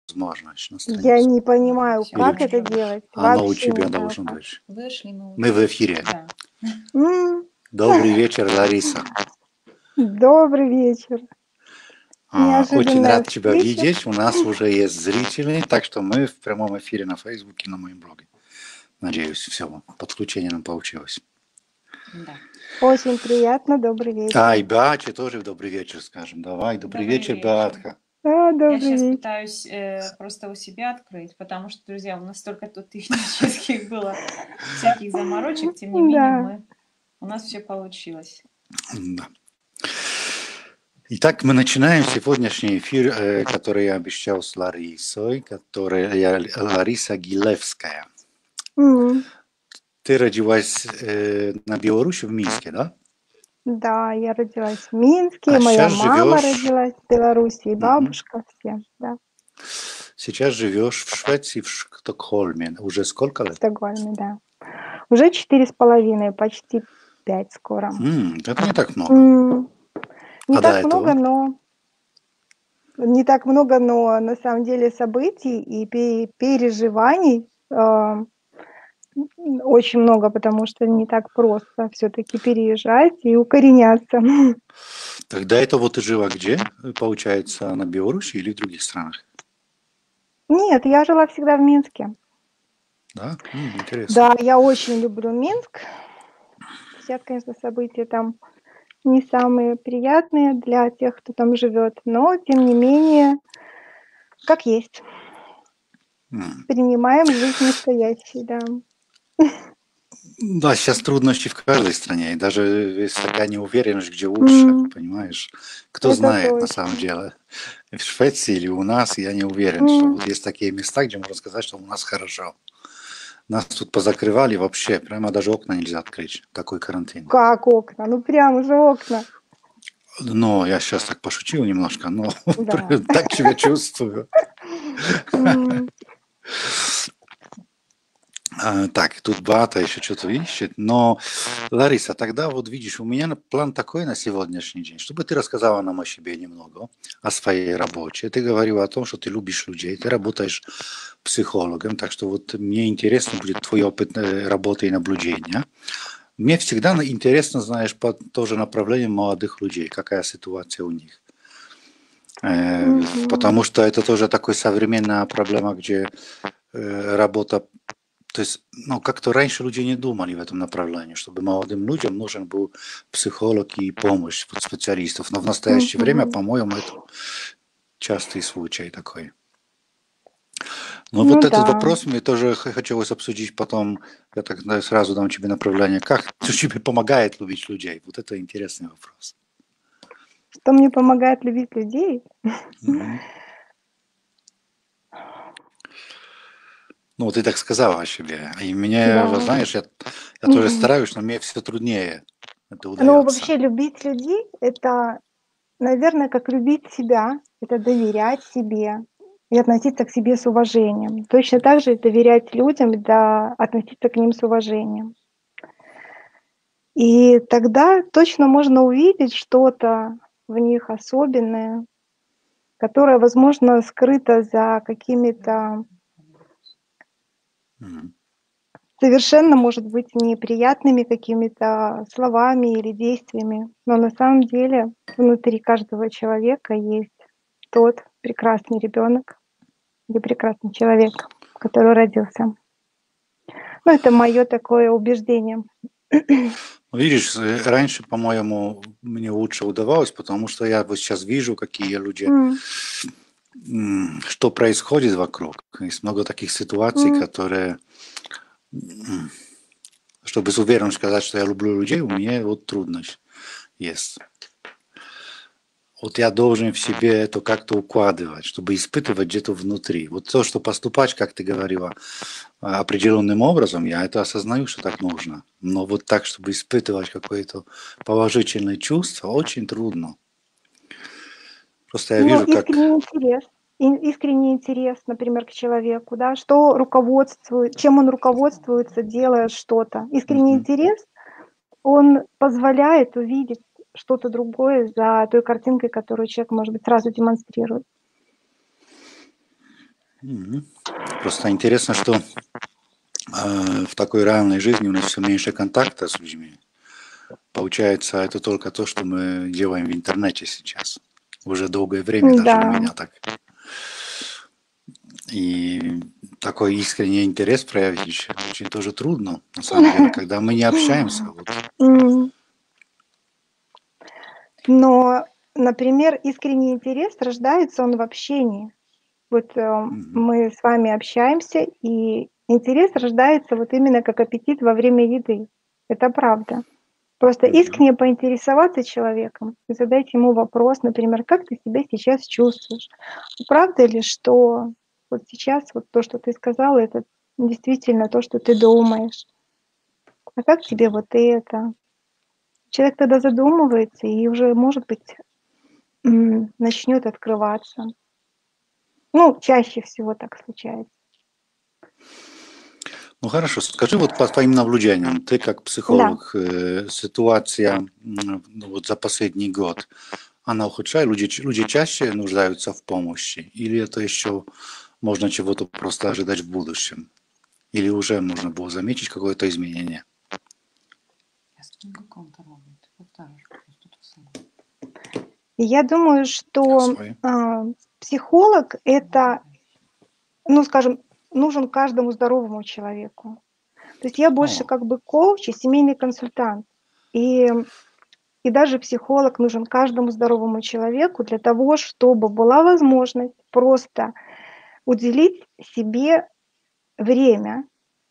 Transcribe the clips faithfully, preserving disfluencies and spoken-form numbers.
возможность на Я страницу. не понимаю, Всё, как Или это уже делать. оно у Вообще тебя не знаю должно как. быть. вышли мы Мы уже. в эфире. Да. М, Добрый вечер, Лариса. Добрый вечер. А, Очень Неожиданная рад тебя встреча. видеть. У нас уже есть зрители, так что мы в прямом эфире на Фейсбуке, на моем блоге. Надеюсь, все, подключение нам получилось. Да. Очень приятно. Добрый вечер. А, и Беате тоже добрый вечер скажем. Давай, добрый, Добрый вечер, вечер. Беатка. А, Я добрый сейчас вечер. пытаюсь э, просто у себя открыть, потому что, друзья, у нас столько тут технических было всяких заморочек, тем не менее Да. мы, у нас все получилось. Да. Итак, мы начинаем сегодняшний эфир, э, который я обещал с Ларисой, которая я, Лариса Гилевская. М, Ты родилась э, на Беларуси, в Минске, да? Да, я родилась в Минске, А моя сейчас мама живешь, родилась в Беларуси, и мгм. бабушка, все, да, Сейчас живешь в Швеции, в Стокгольме. Уже сколько в лет? Стокгольме, да. Уже четыре с половиной, почти пять скоро. М, это не так много. М, Не А до так много, этого? но не так много, но на самом деле событий и пе- переживаний а, м, очень много, потому что не так просто все-таки переезжать и укореняться. Тогда это вот ты жила где? Получается, на Беларуси или в других странах? Нет, я жила всегда в Минске. Да? М, интересно. Да, я очень люблю Минск. Сейчас, конечно, события там не самые приятные для тех, кто там живет, но тем не менее, как есть. М. Принимаем жизнь настоящей, да. Да, сейчас трудности в каждой стране, и даже есть такая неуверенность, где лучше, М, понимаешь? Кто Это знает на самом точно. деле, в Швеции или у нас, я не уверен, что М, вот есть такие места, где можно сказать, что у нас хорошо. Нас тут позакрывали вообще, прямо даже окна нельзя открыть, такой карантин. Как окна? Ну прям уже окна. Но я сейчас так пошутил немножко, но Да. так себя чувствую. М, А, Так, тут Бата еще что-то ищет, но, Лариса, тогда вот видишь, у меня на- план такой на сегодняшний день, чтобы ты рассказала нам о себе немного, о своей работе. Ты говорила о том, что ты любишь людей, ты работаешь психологом, так что вот мне интересно будет твой опыт э, работы и наблюдения. Мне всегда на- интересно, знаешь, по тоже направлению молодых людей, какая ситуация у них. Э, мгм. Потому что это тоже такая современная проблема, где э, работа, то есть, ну, как-то раньше люди не думали в этом направлении, чтобы молодым людям нужен был психолог и помощь вот специалистов. Но в настоящее время, Мгм. по-моему, это частый случай такой. Но Ну вот этот да. вопрос мне тоже х- хотелось обсудить потом. Я так да, сразу дам тебе направление. Как что тебе помогает любить людей? Вот это интересный вопрос. Что мне помогает любить людей? Мгм. Ну, ты так сказала о себе. И мне, вот Да. знаешь, я, я тоже стараюсь, но мне все труднее это Ну, удается. вообще любить людей — это, наверное, как любить себя, это доверять себе и относиться к себе с уважением. Точно так же и доверять людям, да, относиться к ним с уважением. И тогда точно можно увидеть что-то в них особенное, которое, возможно, скрыто за какими-то Мгм. совершенно, может быть, неприятными какими-то словами или действиями. Но на самом деле внутри каждого человека есть тот прекрасный ребенок или прекрасный человек, который родился. Ну, это мое такое убеждение. Видишь, э, раньше, по-моему, мне лучше удавалось, потому что я вот сейчас вижу, какие люди, М, м, что происходит вокруг. Есть много таких ситуаций, м. которые, м, чтобы с уверенностью сказать, что я люблю людей, у меня вот трудность есть. Вот я должен в себе это как-то укладывать, чтобы испытывать где-то внутри. Вот то, что поступать, как ты говорила, а, определенным образом, я это осознаю, что так нужно. Но вот так, чтобы испытывать какое-то положительное чувство, очень трудно. Просто я Ну, вижу, как... искренний интерес. И- Искренний интерес, например, к человеку, да, что руководствует, чем он руководствуется, делая что-то. Искренний Мгм. интерес, он позволяет увидеть что-то другое за той картинкой, которую человек, может быть, сразу демонстрирует. Мгм. Просто интересно, что э, в такой реальной жизни у нас все меньше контакта с людьми. Получается, это только то, что мы делаем в интернете сейчас. Уже долгое время даже у Да. меня так. И такой искренний интерес проявить очень, очень тоже трудно, на самом деле, когда мы не общаемся. Вот. М. Но, например, искренний интерес рождается он в общении. Вот э, Мгм. мы с вами общаемся, и интерес рождается вот именно как аппетит во время еды. Это правда. Просто Мгм. искренне поинтересоваться человеком и задать ему вопрос, например, как ты себя сейчас чувствуешь? Правда ли, что вот сейчас вот то, что ты сказала, это действительно то, что ты думаешь? А как тебе вот это? Человек тогда задумывается и уже, может быть, м, начнет открываться. Ну, чаще всего так случается. Ну хорошо, скажи вот по твоим наблюдениям, ты как Да. психолог, э, ситуация м, ну, вот за последний год, она ухудшает, люди, ч- люди чаще нуждаются в помощи, или это еще можно чего-то просто ожидать в будущем, или уже можно было заметить какое-то изменение? И я думаю, что Свой. а, психолог это, ну, скажем, нужен каждому здоровому человеку. То есть я больше О, как бы коуч и семейный консультант. И, и даже психолог нужен каждому здоровому человеку для того, чтобы была возможность просто уделить себе время,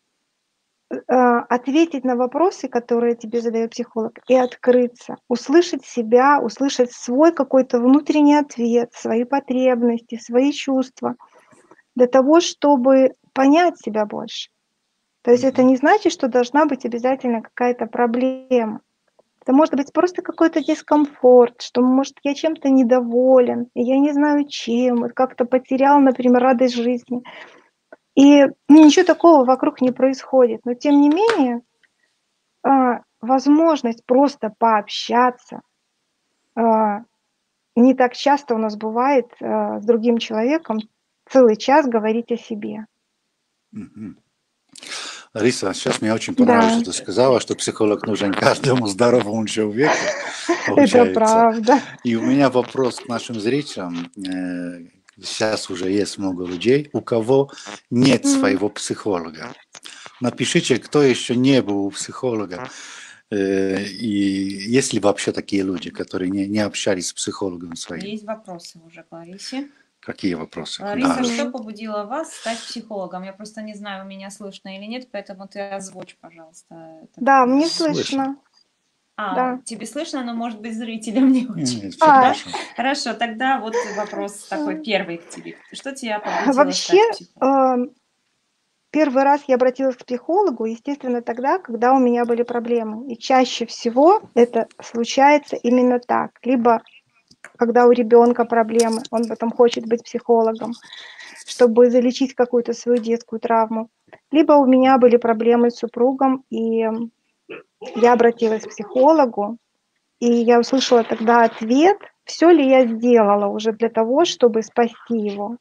а, ответить на вопросы, которые тебе задает психолог, и открыться, услышать себя, услышать свой какой-то внутренний ответ, свои потребности, свои чувства, для того, чтобы понять себя больше. То есть это мгм, не значит, что должна быть обязательно какая-то проблема. Это может быть просто какой-то дискомфорт, что, может, я чем-то недоволен, и я не знаю чем, вот как-то потерял, например, радость жизни. И ну, ничего такого вокруг не происходит. Но тем не менее, а, возможность просто пообщаться, а, не так часто у нас бывает, а, с другим человеком целый час говорить о себе. мгм. Лариса, сейчас мне очень понравилось, Да, что ты сказала, что психолог нужен каждому здоровому человеку, это получается. правда. И у меня вопрос к нашим зрителям. Э, Сейчас уже есть много людей, у кого нет М. своего психолога. Напишите, кто еще не был у психолога. Э, И есть ли вообще такие люди, которые не, не общались с психологом своим? Есть вопросы уже к Ларисе. Какие вопросы? Лариса, Да. что Мгм. побудило вас стать психологом? Я просто не знаю, меня слышно или нет, поэтому ты озвучь, пожалуйста, этот Да, мне вопрос. Слышно. слышно. А, Да. тебе слышно, но, может быть, зрителям не очень. Все А, Да? хорошо. Хорошо, тогда вот вопрос такой м, первый к тебе. Что тебя побудило вообще, стать психологом? ам, первый раз я обратилась к психологу, естественно, тогда, когда у меня были проблемы. И чаще всего это случается именно так. Либо когда у ребенка проблемы, он потом хочет быть психологом, чтобы залечить какую-то свою детскую травму. Либо у меня были проблемы с супругом, и я обратилась к психологу, и я услышала тогда ответ, все ли я сделала уже для того, чтобы спасти его.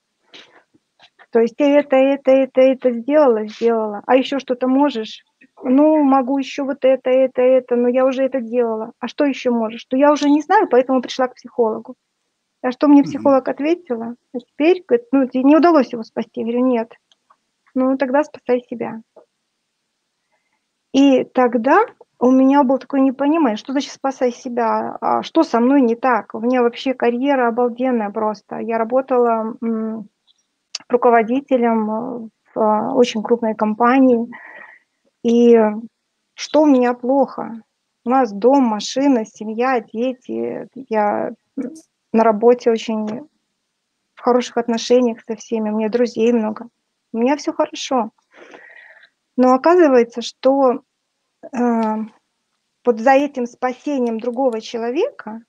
То есть ты это, это, это, это сделала, сделала. А еще что-то можешь? Ну, могу еще вот это, это, это, но я уже это делала. А что еще можешь? То я уже не знаю, поэтому пришла к психологу. А что мне Мгм. психолог ответила? А теперь, говорит, ну, тебе не удалось его спасти. Я говорю, нет. Ну, тогда спасай себя. И тогда у меня было такое непонимание, что значит спасай себя, а что со мной не так? У меня вообще карьера обалденная просто. Я работала м, руководителем э, в а, очень крупной компании. И что у меня плохо? У нас дом, машина, семья, дети. Я м, на работе очень в хороших отношениях со всеми, у меня друзей много. У меня все хорошо. Но оказывается, что э, вот за этим спасением другого человека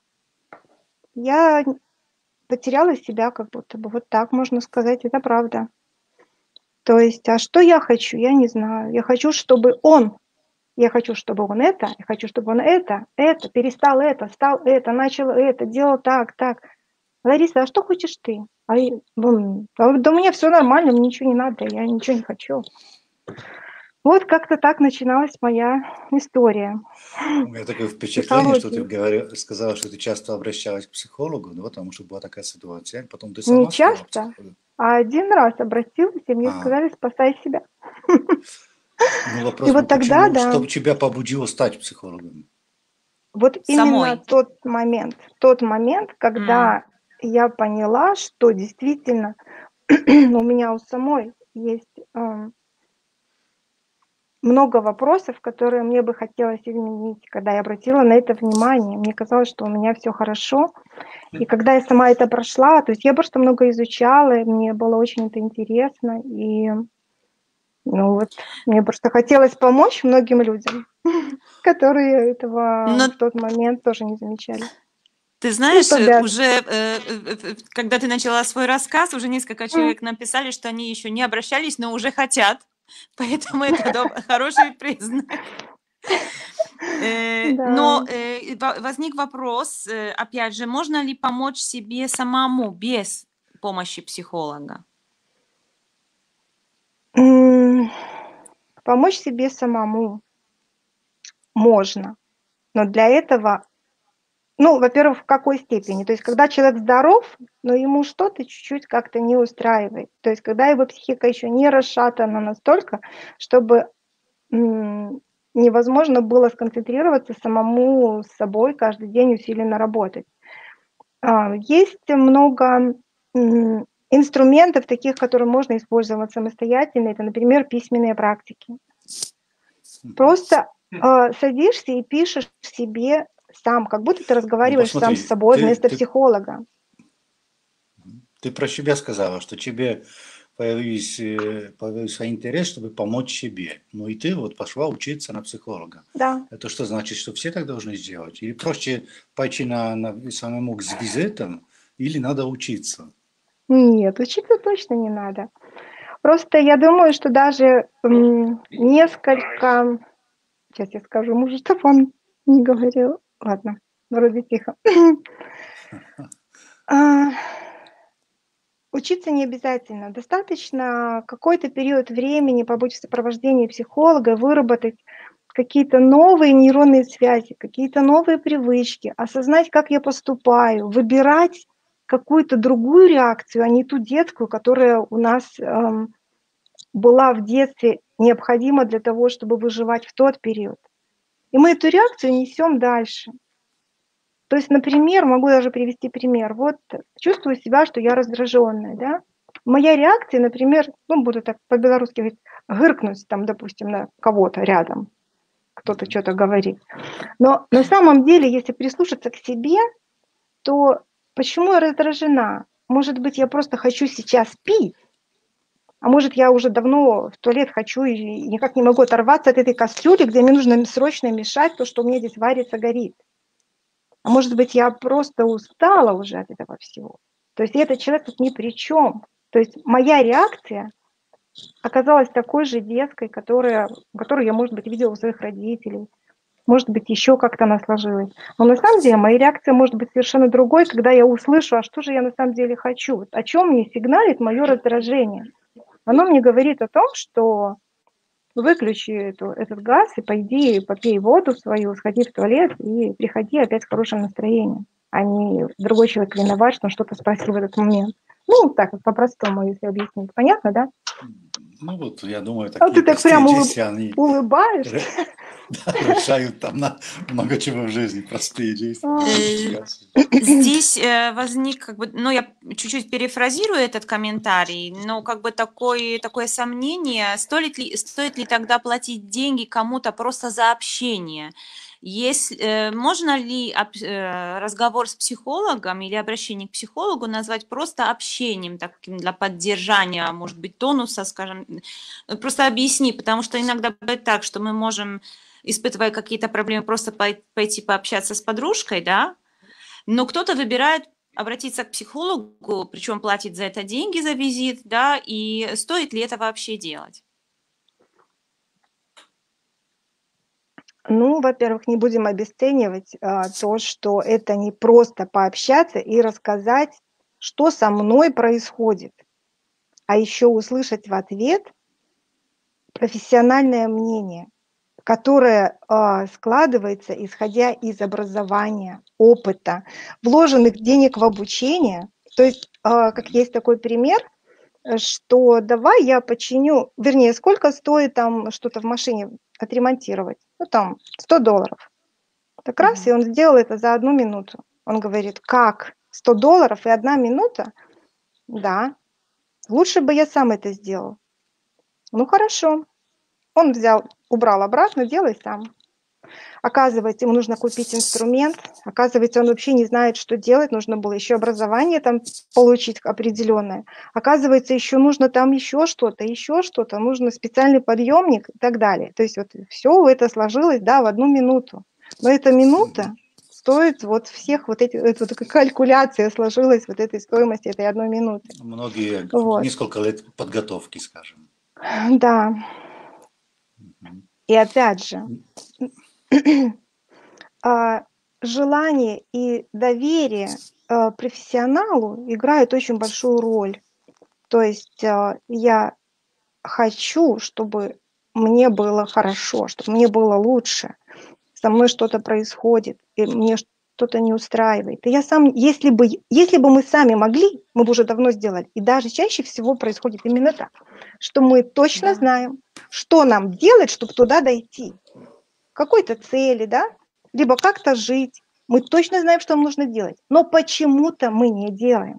я потеряла себя как будто бы. Вот так можно сказать, это правда. То есть, а что я хочу, я не знаю. Я хочу, чтобы он, я хочу, чтобы он это, я хочу, чтобы он это, это, перестал это, стал это, начал это, делал так, так. Лариса, а что хочешь ты? А, я- м, а да у меня все нормально, мне ничего не надо, я ничего не хочу. Вот как-то так начиналась моя история У меня такое впечатление, что ты психологии. говори- сказала, что ты часто обращалась к психологу, ну, потому что была такая ситуация, потом ты Не сама сходила к часто, психологу. а один раз обратилась, и мне А, сказали: "Спасай себя". ну И вопрос был, вот тогда, почему, да, что тебя побудило стать психологом? вот именно Самой. тот момент, тот момент, М. когда я поняла, что действительно у меня у самой есть, ам, много вопросов, которые мне бы хотелось изменить, когда я обратила на это внимание. Мне казалось, что у меня все хорошо. И когда я сама это прошла, то есть я просто много изучала, и мне было очень это интересно. И, ну вот, мне просто хотелось помочь многим людям, которые этого Но в тот момент тоже не замечали. ты Ну, знаешь, то э, бишь, уже, э, э, э, когда ты начала свой рассказ, уже несколько м, человек написали, что они еще не обращались, но уже хотят. Поэтому это доб- хороший признак. Э, да. Но э, во- возник вопрос, э, опять же, можно ли помочь себе самому без помощи психолога? М, Помочь себе самому можно, но для этого, ну, во-первых, в какой степени? То есть когда человек здоров, но ему что-то чуть-чуть как-то не устраивает. То есть когда его психика еще не расшатана настолько, чтобы м, невозможно было сконцентрироваться самому с собой каждый день усиленно работать. А, Есть много м, инструментов таких, которые можно использовать самостоятельно. Это, например, письменные практики. Просто а, садишься и пишешь себе сам, как будто ты Ну разговариваешь сам с посмотри, собой ты, вместо ты, психолога. ты про себя сказала, что тебе появился, появился интерес, чтобы помочь себе. Ну и ты вот пошла учиться на психолога. Да. Это что значит, что все так должны сделать? Или проще пойти на, на самому к визитам, или надо учиться? Нет, учиться точно не надо. Просто я думаю, что даже м, несколько... Сейчас я скажу мужу, чтобы он не говорил. Ладно, вроде тихо. А, Учиться не обязательно. Достаточно какой-то период времени побыть в сопровождении психолога, выработать какие-то новые нейронные связи, какие-то новые привычки, осознать, как я поступаю, выбирать какую-то другую реакцию, а не ту детскую, которая у нас эм, была в детстве необходима для того, чтобы выживать в тот период. И мы эту реакцию несем дальше. То есть, например, могу даже привести пример. Вот чувствую себя, что я раздраженная, да. Моя реакция, например, ну, буду так по-белорусски говорить, гыркнуть там, допустим, на кого-то рядом, кто-то Мгм. что-то говорит. Но на самом деле, если прислушаться к себе, то почему я раздражена? Может быть, я просто хочу сейчас пить, а может, я уже давно в туалет хочу и никак не могу оторваться от этой кастрюли, где мне нужно срочно мешать то, что у меня здесь варится, горит. А может быть, я просто устала уже от этого всего. То есть этот человек тут ни при чем. То есть моя реакция оказалась такой же детской, которая, которую я, может быть, видела у своих родителей. Может быть, еще как-то она сложилась. Но на самом деле моя реакция может быть совершенно другой, когда я услышу, а что же я на самом деле хочу, о чем мне сигналит мое раздражение. Оно мне говорит о том, что выключи эту, этот газ и пойди попей воду свою, сходи в туалет и приходи опять с хорошим настроением, а не другой человек виноват, что он что-то спросил в этот момент. Ну, так вот по-простому, если объяснить. Понятно, да? Ну вот, я думаю, А такие ты так простые прям улыб... действия, они улыбаешься. ре- да, решают там на много чего в жизни, простые действия. А, Э, Я с- Здесь э, возник, как бы, ну, я чуть-чуть перефразирую этот комментарий, но как бы такое, такое сомнение, стоит ли, стоит ли тогда платить деньги кому-то просто за общение? Если, э, можно ли об- э, разговор с психологом или обращение к психологу назвать просто общением, таким для поддержания, может быть, тонуса, скажем? Э, Просто объясни, потому что иногда бывает так, что мы можем, испытывая какие-то проблемы, просто пой- пойти пообщаться с подружкой, да, но кто-то выбирает обратиться к психологу, причем платит за это деньги, за визит, да, и стоит ли это вообще делать? Ну, во-первых, не будем обесценивать а, то, что это не просто пообщаться и рассказать что со мной происходит, а еще услышать в ответ профессиональное мнение, которое э, складывается, исходя из образования, опыта, вложенных денег в обучение. То есть, э, как есть такой пример, что давай я починю, вернее, сколько стоит там что-то в машине отремонтировать? Ну, там, сто долларов. Так раз, и он сделал это за одну минуту. Он говорит, как? сто долларов и одна минута? Да. Лучше бы я сам это сделал. Ну, хорошо. Он взял, убрал обратно, делай сам. Оказывается, ему нужно купить инструмент. Оказывается, он вообще не знает, что делать. Нужно было еще образование там получить определенное. Оказывается, еще нужно там еще что-то, еще что-то. Нужно специальный подъемник и так далее. То есть вот все это сложилось, да, в одну минуту. Но эта минута стоит вот всех вот эти, это вот калькуляция сложилась вот этой стоимости этой одной минуты. Многие Вот. несколько лет подготовки, скажем. Да. И опять же, желание и доверие профессионалу играют очень большую роль. То есть я хочу, чтобы мне было хорошо, чтобы мне было лучше. Со мной что-то происходит, и мне что-то не устраивает. И я сам, если бы, если бы мы сами могли, мы бы уже давно сделали. И даже чаще всего происходит именно так, что мы точно Да. знаем, что нам делать, чтобы туда дойти. Какой-то цели, да? Либо как-то жить. Мы точно знаем, что нам нужно делать. Но почему-то мы не делаем.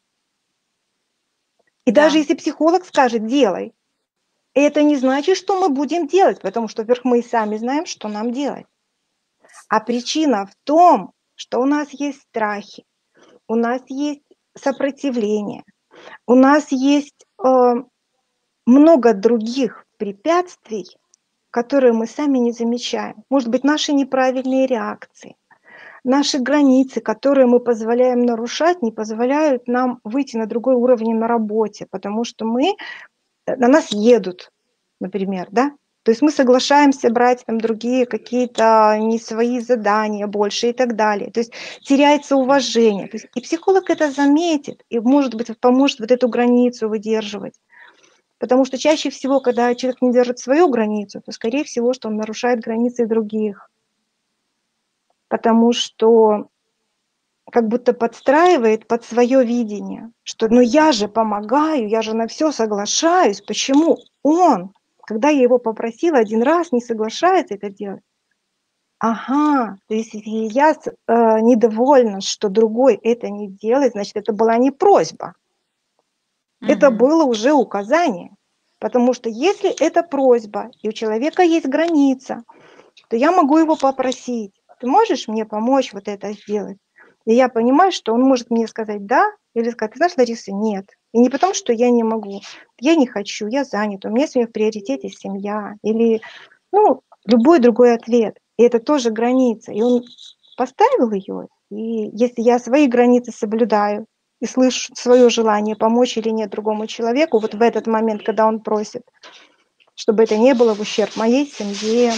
И Да. даже если психолог скажет «делай», это не значит, что мы будем делать, потому что, во-первых, мы и сами знаем, что нам делать. А причина в том, что у нас есть страхи, у нас есть сопротивление, у нас есть э, много других препятствий, которые мы сами не замечаем. Может быть, наши неправильные реакции, наши границы, которые мы позволяем нарушать, не позволяют нам выйти на другой уровень на работе, потому что мы, на нас едут, например, да? То есть мы соглашаемся брать там другие какие-то не свои задания больше и так далее. То есть теряется уважение. То есть и психолог это заметит и, может быть, поможет вот эту границу выдерживать. Потому что чаще всего, когда человек не держит свою границу, то, скорее всего, что он нарушает границы других. Потому что как будто подстраивает под свое видение, что ну я же помогаю, я же на все соглашаюсь, почему он, когда я его попросила один раз, не соглашается это делать? Ага, то есть если я э, недовольна, что другой это не делает, значит, это была не просьба, это Мгм. было уже указание. Потому что если это просьба, и у человека есть граница, то я могу его попросить, ты можешь мне помочь вот это сделать? И я понимаю, что он может мне сказать «да», или сказать, ты знаешь, Лариса, нет. И не потому, что я не могу, я не хочу, я занята, у меня сегодня в приоритете семья, или ну, любой другой ответ. И это тоже граница. И он поставил ее, и если я свои границы соблюдаю, и слышу свое желание помочь или нет другому человеку, вот в этот момент, когда он просит, чтобы это не было в ущерб моей семье.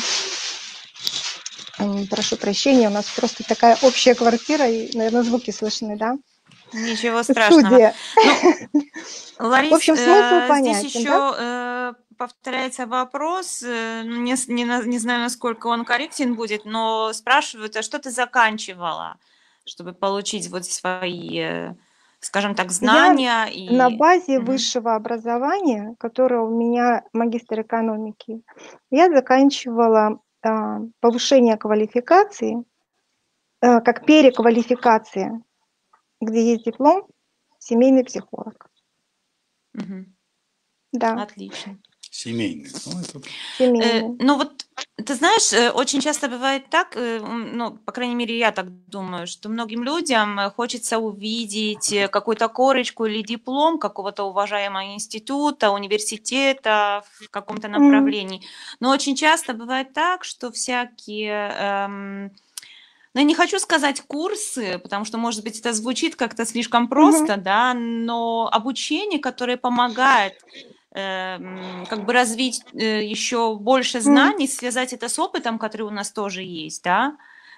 Прошу прощения, у нас просто такая общая квартира, и, наверное, звуки слышны, да? Ничего страшного. Студия. Ну, В Ларис, общем, смысл э, здесь понятен, да? еще э, повторяется вопрос, э, ну, не, с- не, на- не знаю, насколько он корректен будет, но спрашивают, а что ты заканчивала, чтобы получить вот свои, э, скажем так, Я знания на и... базе Мгм. высшего образования, которое у меня магистр экономики, я заканчивала а, повышение квалификации, а, как переквалификация, где есть диплом, семейный психолог. Мгм. Да, Отлично. Семейный. Ну, это Э, семейный. ну вот, ты знаешь, э, очень часто бывает так, э, м, ну, по крайней мере, я так думаю, что многим людям э, хочется увидеть э, какую-то корочку или диплом какого-то уважаемого института, университета в каком-то М, направлении. Но очень часто бывает так, что всякие, эм, ну, я не хочу сказать курсы, потому что, может быть, это звучит как-то слишком мгм, просто, да, но обучение, которое помогает эм, как бы развить э, еще больше м, знаний, связать это с опытом, который у нас тоже есть, да,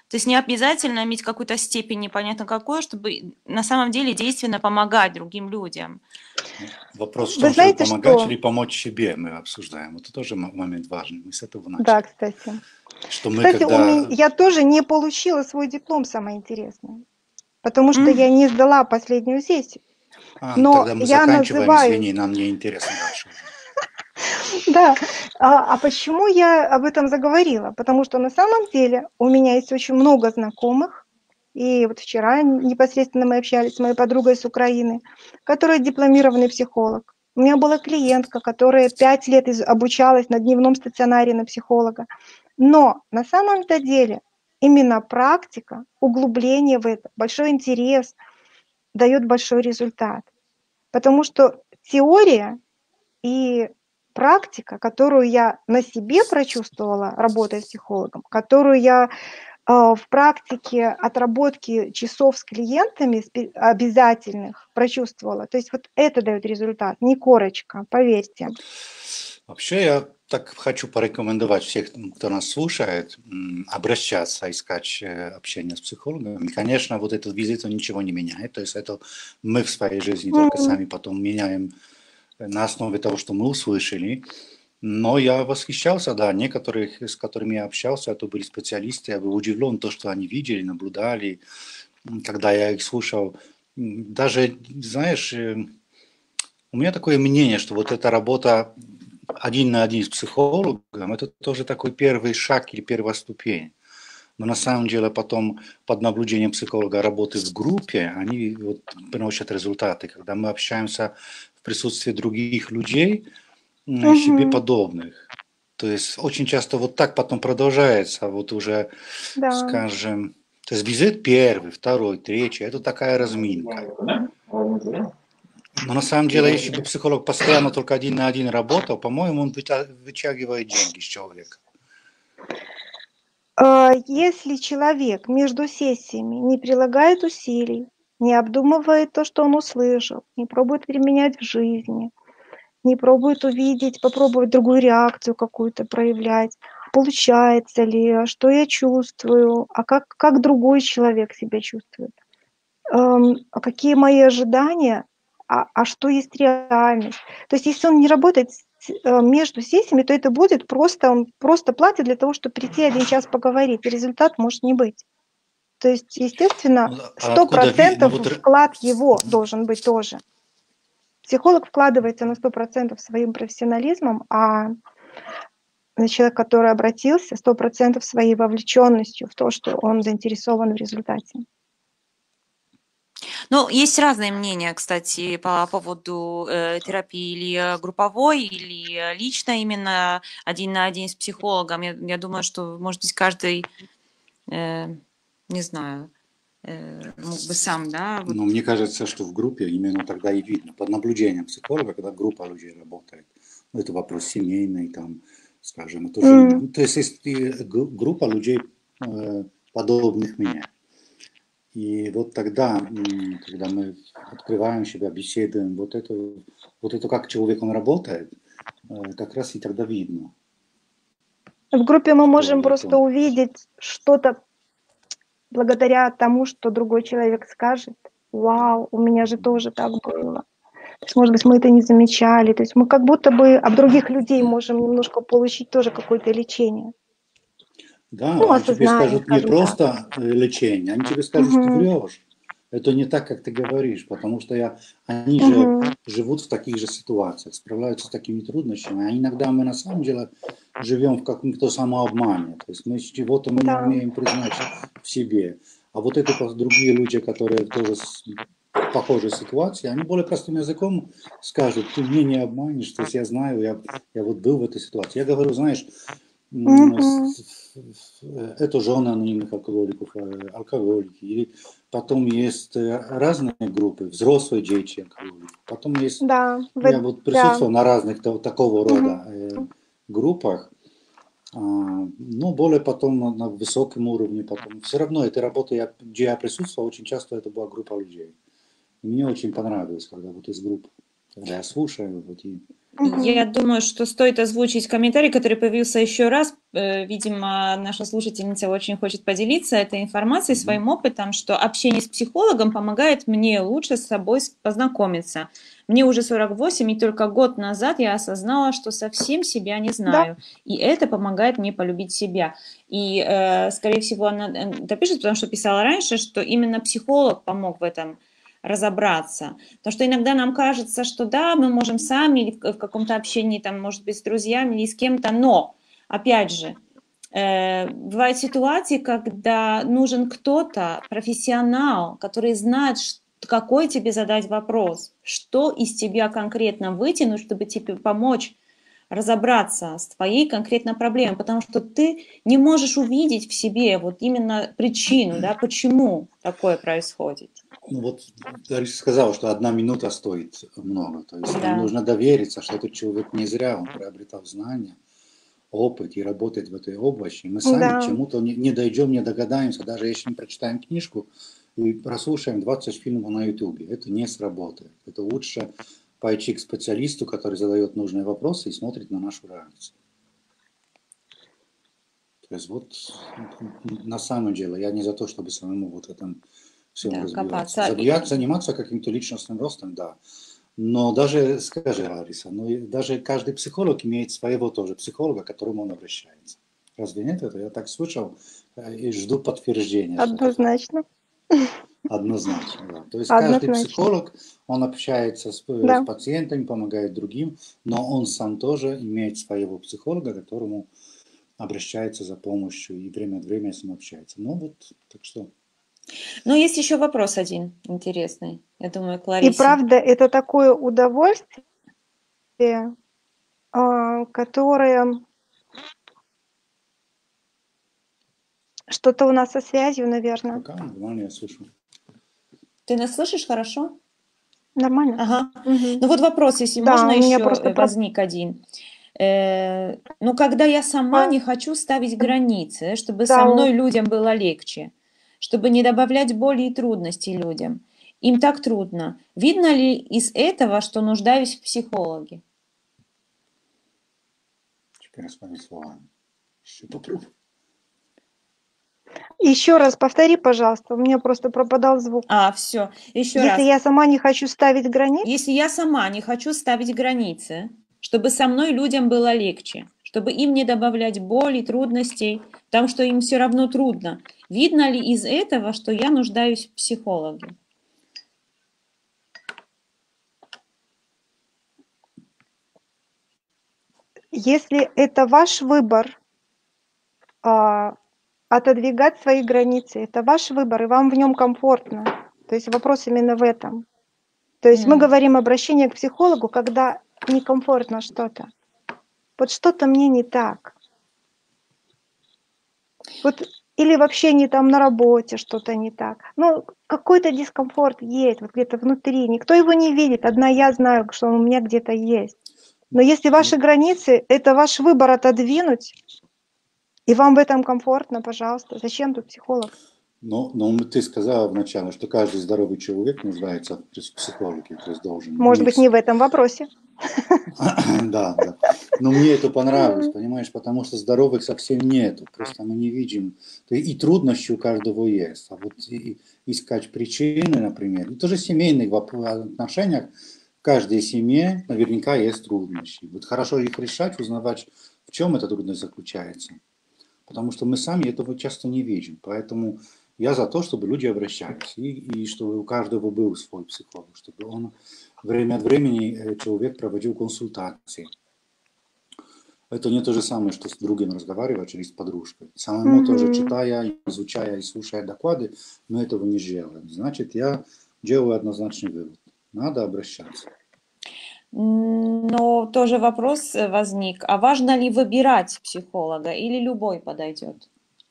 То есть не обязательно иметь какую-то степень, непонятно какую, чтобы на самом деле действенно помогать другим людям. Вопрос в Вы том, чтобы знаете, помогать что? или помочь себе, мы обсуждаем. Это тоже м- момент важный. Мы с этого Да, начали. кстати. Что мы Кстати, у меня, когда... я тоже не получила свой диплом, самое интересное, потому что М. я не сдала последнюю сессию. А, ну Но тогда мы я заканчиваем, называю, извини, нам не интересно дальше уже. да. А, а почему я об этом заговорила? Потому что на самом деле у меня есть очень много знакомых, и вот вчера непосредственно мы общались с моей подругой с Украины, которая дипломированный психолог. У меня была клиентка, которая пять лет из- обучалась на дневном стационаре на психолога. Но на самом-то деле именно практика, углубление в это, большой интерес дает большой результат. Потому что теория и практика, которую я на себе прочувствовала, работая психологом, которую я а, в практике отработки часов с клиентами спе- обязательных прочувствовала. То есть вот это дает результат, не корочка, поверьте. Вообще, я так хочу порекомендовать всех, кто нас слушает, обращаться, искать э, общение с психологом. И, конечно, вот этот визит он ничего не меняет. То есть это мы в своей жизни только Мгм. сами потом меняем на основе того, что мы услышали. Но я восхищался, да, некоторых, с которыми я общался, это были специалисты, я был удивлен, то, что они видели, наблюдали, когда я их слушал. Даже, знаешь, у меня такое мнение, что вот эта работа один на один с психологом, это тоже такой первый шаг или первая ступень. Но на самом деле потом под наблюдением психолога работы в группе, они вот приносят результаты, когда мы общаемся в присутствии других людей, себе Мгм. подобных. То есть очень часто вот так потом продолжается, вот уже, Да. скажем, то есть визит первый, второй, третий, это такая разминка. Но на самом деле, если бы психолог постоянно только один на один работал, по-моему, он вытягивает деньги с человека. А, Если человек между сессиями не прилагает усилий, не обдумывает то, что он услышал, не пробует применять в жизни, не пробует увидеть, попробовать другую реакцию какую-то проявлять, получается ли, что я чувствую, а как, как другой человек себя чувствует, эм, а какие мои ожидания, а, а что есть реальность. То есть если он не работает с- э, между сессиями, то это будет просто, он просто платит для того, чтобы прийти один час поговорить, и результат может не быть. То есть, естественно, Ну, а сто откуда ви... Ну процентов вот... р- вклад его должен быть тоже. Психолог вкладывается на сто процентов своим профессионализмом, а человек, который обратился, сто процентов своей вовлеченностью в то, что он заинтересован в результате. Ну, есть разные мнения, кстати, по поводу э, терапии или групповой, или лично именно один на один с психологом. Я, я думаю, что, может быть, каждый, э, не знаю, э, мог бы сам, да, вот. Но мне кажется, что в группе именно тогда и видно, под наблюдением психолога, когда группа людей работает. Ну, это вопрос семейный, там, скажем, это жена. М, Ну, то есть есть и г- группа людей, э, подобных мне. И вот тогда, м, когда мы открываем себя, беседуем, вот это, вот это как человек он работает, э, как раз и тогда видно, В группе мы что можем вот просто он. увидеть что-то благодаря тому, что другой человек скажет. Вау, у меня же тоже так было. То есть, может быть, мы это не замечали. То есть мы как будто бы от других людей можем немножко получить тоже какое-то лечение. Да, Ну, они тебе осознание, скажут не скажем так. просто э, лечение, они тебе скажут, что ты Мгм. врешь. Это не так, как ты говоришь, потому что я, они же Мгм. живут в таких же ситуациях, справляются с такими трудностями. А иногда мы на самом деле живем в каком-то самообмане. То есть мы чего-то мы не Да. умеем признать в себе. А вот это пос- другие люди, которые тоже с- в похожей ситуации, они более простым языком скажут, ты меня не обманешь, то есть я знаю, я, я вот был в этой ситуации. Я говорю, знаешь, м, Мгм. с- это жены анонимных алкоголиков, э, алкоголики. Или потом есть э, разные группы, взрослые дети алкоголиков. Потом есть, Да, я вы вот да. присутствовал на разных та- такого рода Мгм. э, группах, а, но более потом на, на высоком уровне. Потом. Все равно этой работы, я, где я присутствовал, очень часто это была группа людей. И мне очень понравилось, когда вот из групп Тогда я слушаю. Вот и... Я Мгм. думаю, что стоит озвучить комментарий, который появился еще раз. Э, Видимо, наша слушательница очень хочет поделиться этой информацией, Мгм. своим опытом, что общение с психологом помогает мне лучше с собой с- познакомиться. Мне уже сорок восемь, и только год назад я осознала, что совсем себя не Да, знаю. И это помогает мне полюбить себя. И, э, скорее всего, она э, это пишет, потому что писала раньше, что именно психолог помог в этом разобраться. Потому что иногда нам кажется, что да, мы можем сами или в в каком-то общении, там, может быть, с друзьями или с кем-то, но, опять же, э, бывают ситуации, когда нужен кто-то, профессионал, который знает, ш- какой тебе задать вопрос, что из тебя конкретно вытянуть, чтобы тебе помочь разобраться с твоей конкретной проблемой, потому что ты не можешь увидеть в себе вот именно причину, да, почему такое происходит. Ну вот Лариса сказала, что одна минута стоит много. То есть нам Да. нужно довериться, что этот человек не зря, он приобретал знания, опыт и работает в этой области. Мы сами к да. чему-то не, не дойдем, не догадаемся, даже если мы прочитаем книжку и прослушаем двадцать фильмов на ютубе. Это не сработает. Это лучше пойти к специалисту, который задает нужные вопросы и смотрит на нашу реакцию. То есть вот на самом деле я не за то, чтобы самому вот в этом всем Да, разбираться. копаться. Забивать, заниматься каким-то личностным ростом, да. Но даже, скажи, Лариса, ну и даже каждый психолог имеет своего тоже психолога, к которому он обращается. Разве нет? Это я так слышал э, и жду подтверждения, что это так. Однозначно. Однозначно, да. То есть каждый Однозначно. психолог, он общается с, э, с Да. пациентами, помогает другим, но он сам тоже имеет своего психолога, к которому обращается за помощью и время от времени с ним общается. Ну вот, так что. Но есть еще вопрос один интересный, я думаю, к И Ларисе. правда, это такое удовольствие, а, которое... Что-то у нас со связью, наверное. Пока нормально я слышу. Ты нас слышишь хорошо? Нормально? Ага. Мгм. Ну вот вопрос, если Да, можно, у меня еще просто э, про... возник один. Э, Ну, когда я сама а, не хочу ставить границы, чтобы со Да, у- мной людям было легче, чтобы не добавлять боли и трудностей людям. Им так трудно. Видно ли из этого, что нуждаюсь в психологе? Теперь своими словами. Еще попробуй. еще раз повтори, пожалуйста, у меня просто пропадал звук. А, все, еще Если раз. я сама не хочу ставить границ, Если я сама не хочу ставить границы, чтобы со мной людям было легче, чтобы им не добавлять боли, трудностей, потому что им все равно трудно, видно ли из этого, что я нуждаюсь в психологе? если это ваш выбор, а, отодвигать свои границы, это ваш выбор, и вам в нем комфортно. То есть вопрос именно в этом. То есть мы М. говорим обращение к психологу, когда некомфортно что-то. Вот что-то мне не так. Вот или вообще не там на работе что-то не так. Ну, какой-то дискомфорт есть вот где-то внутри. Никто его не видит. Одна я знаю, что он у меня где-то есть. Но если ваши границы, это ваш выбор отодвинуть, и вам в этом комфортно, пожалуйста. Зачем тут психолог? Но, но ты сказала вначале, что каждый здоровый человек нуждается в психологе, то есть должен Может быть, иметь. не в этом вопросе. Да, да. Но мне это понравилось, М, понимаешь, потому что здоровых совсем нету. Просто мы не видим. И трудности у каждого есть. А вот и- искать причины, например, это же семейные воп- отношения. В каждой семье наверняка есть трудности. Вот хорошо их решать, узнавать, в чем эта трудность заключается. Потому что мы сами этого часто не видим. Поэтому я за то, чтобы люди обращались. И, и чтобы у каждого был свой психолог. Чтобы он время от времени э, человек проводил консультации. Это не то же самое, что с другом разговаривать или с подружкой. Самому тоже мгм. читая, изучая и слушая доклады, мы этого не делаем. Значит, я делаю однозначный вывод. Надо обращаться. Но тоже вопрос э, возник, а важно ли выбирать психолога или любой подойдет?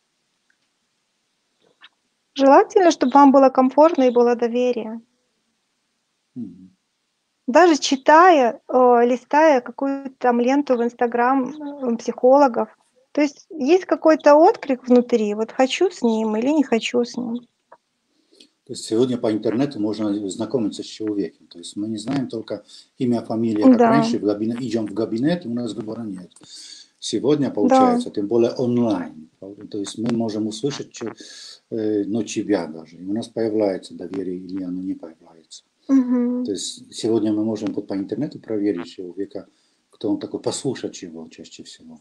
Желательно, чтобы вам было комфортно и было доверие. Мгм. Даже читая, э, листая какую-то там ленту в Инстаграм э, психологов. То есть есть какой-то отклик внутри, вот хочу с ним или не хочу с ним. То есть сегодня по интернету можно знакомиться с человеком. То есть мы не знаем только имя, фамилия, как Да, раньше, в кабинет, идем в кабинет, и у нас выбора нет. Сегодня да. получается, тем более онлайн. То есть мы можем услышать че- э, ну, тебя даже. И у нас появляется доверие или оно не появляется. Мгм. То есть сегодня мы можем вот по интернету проверить человека, кто он такой, послушать его чаще всего.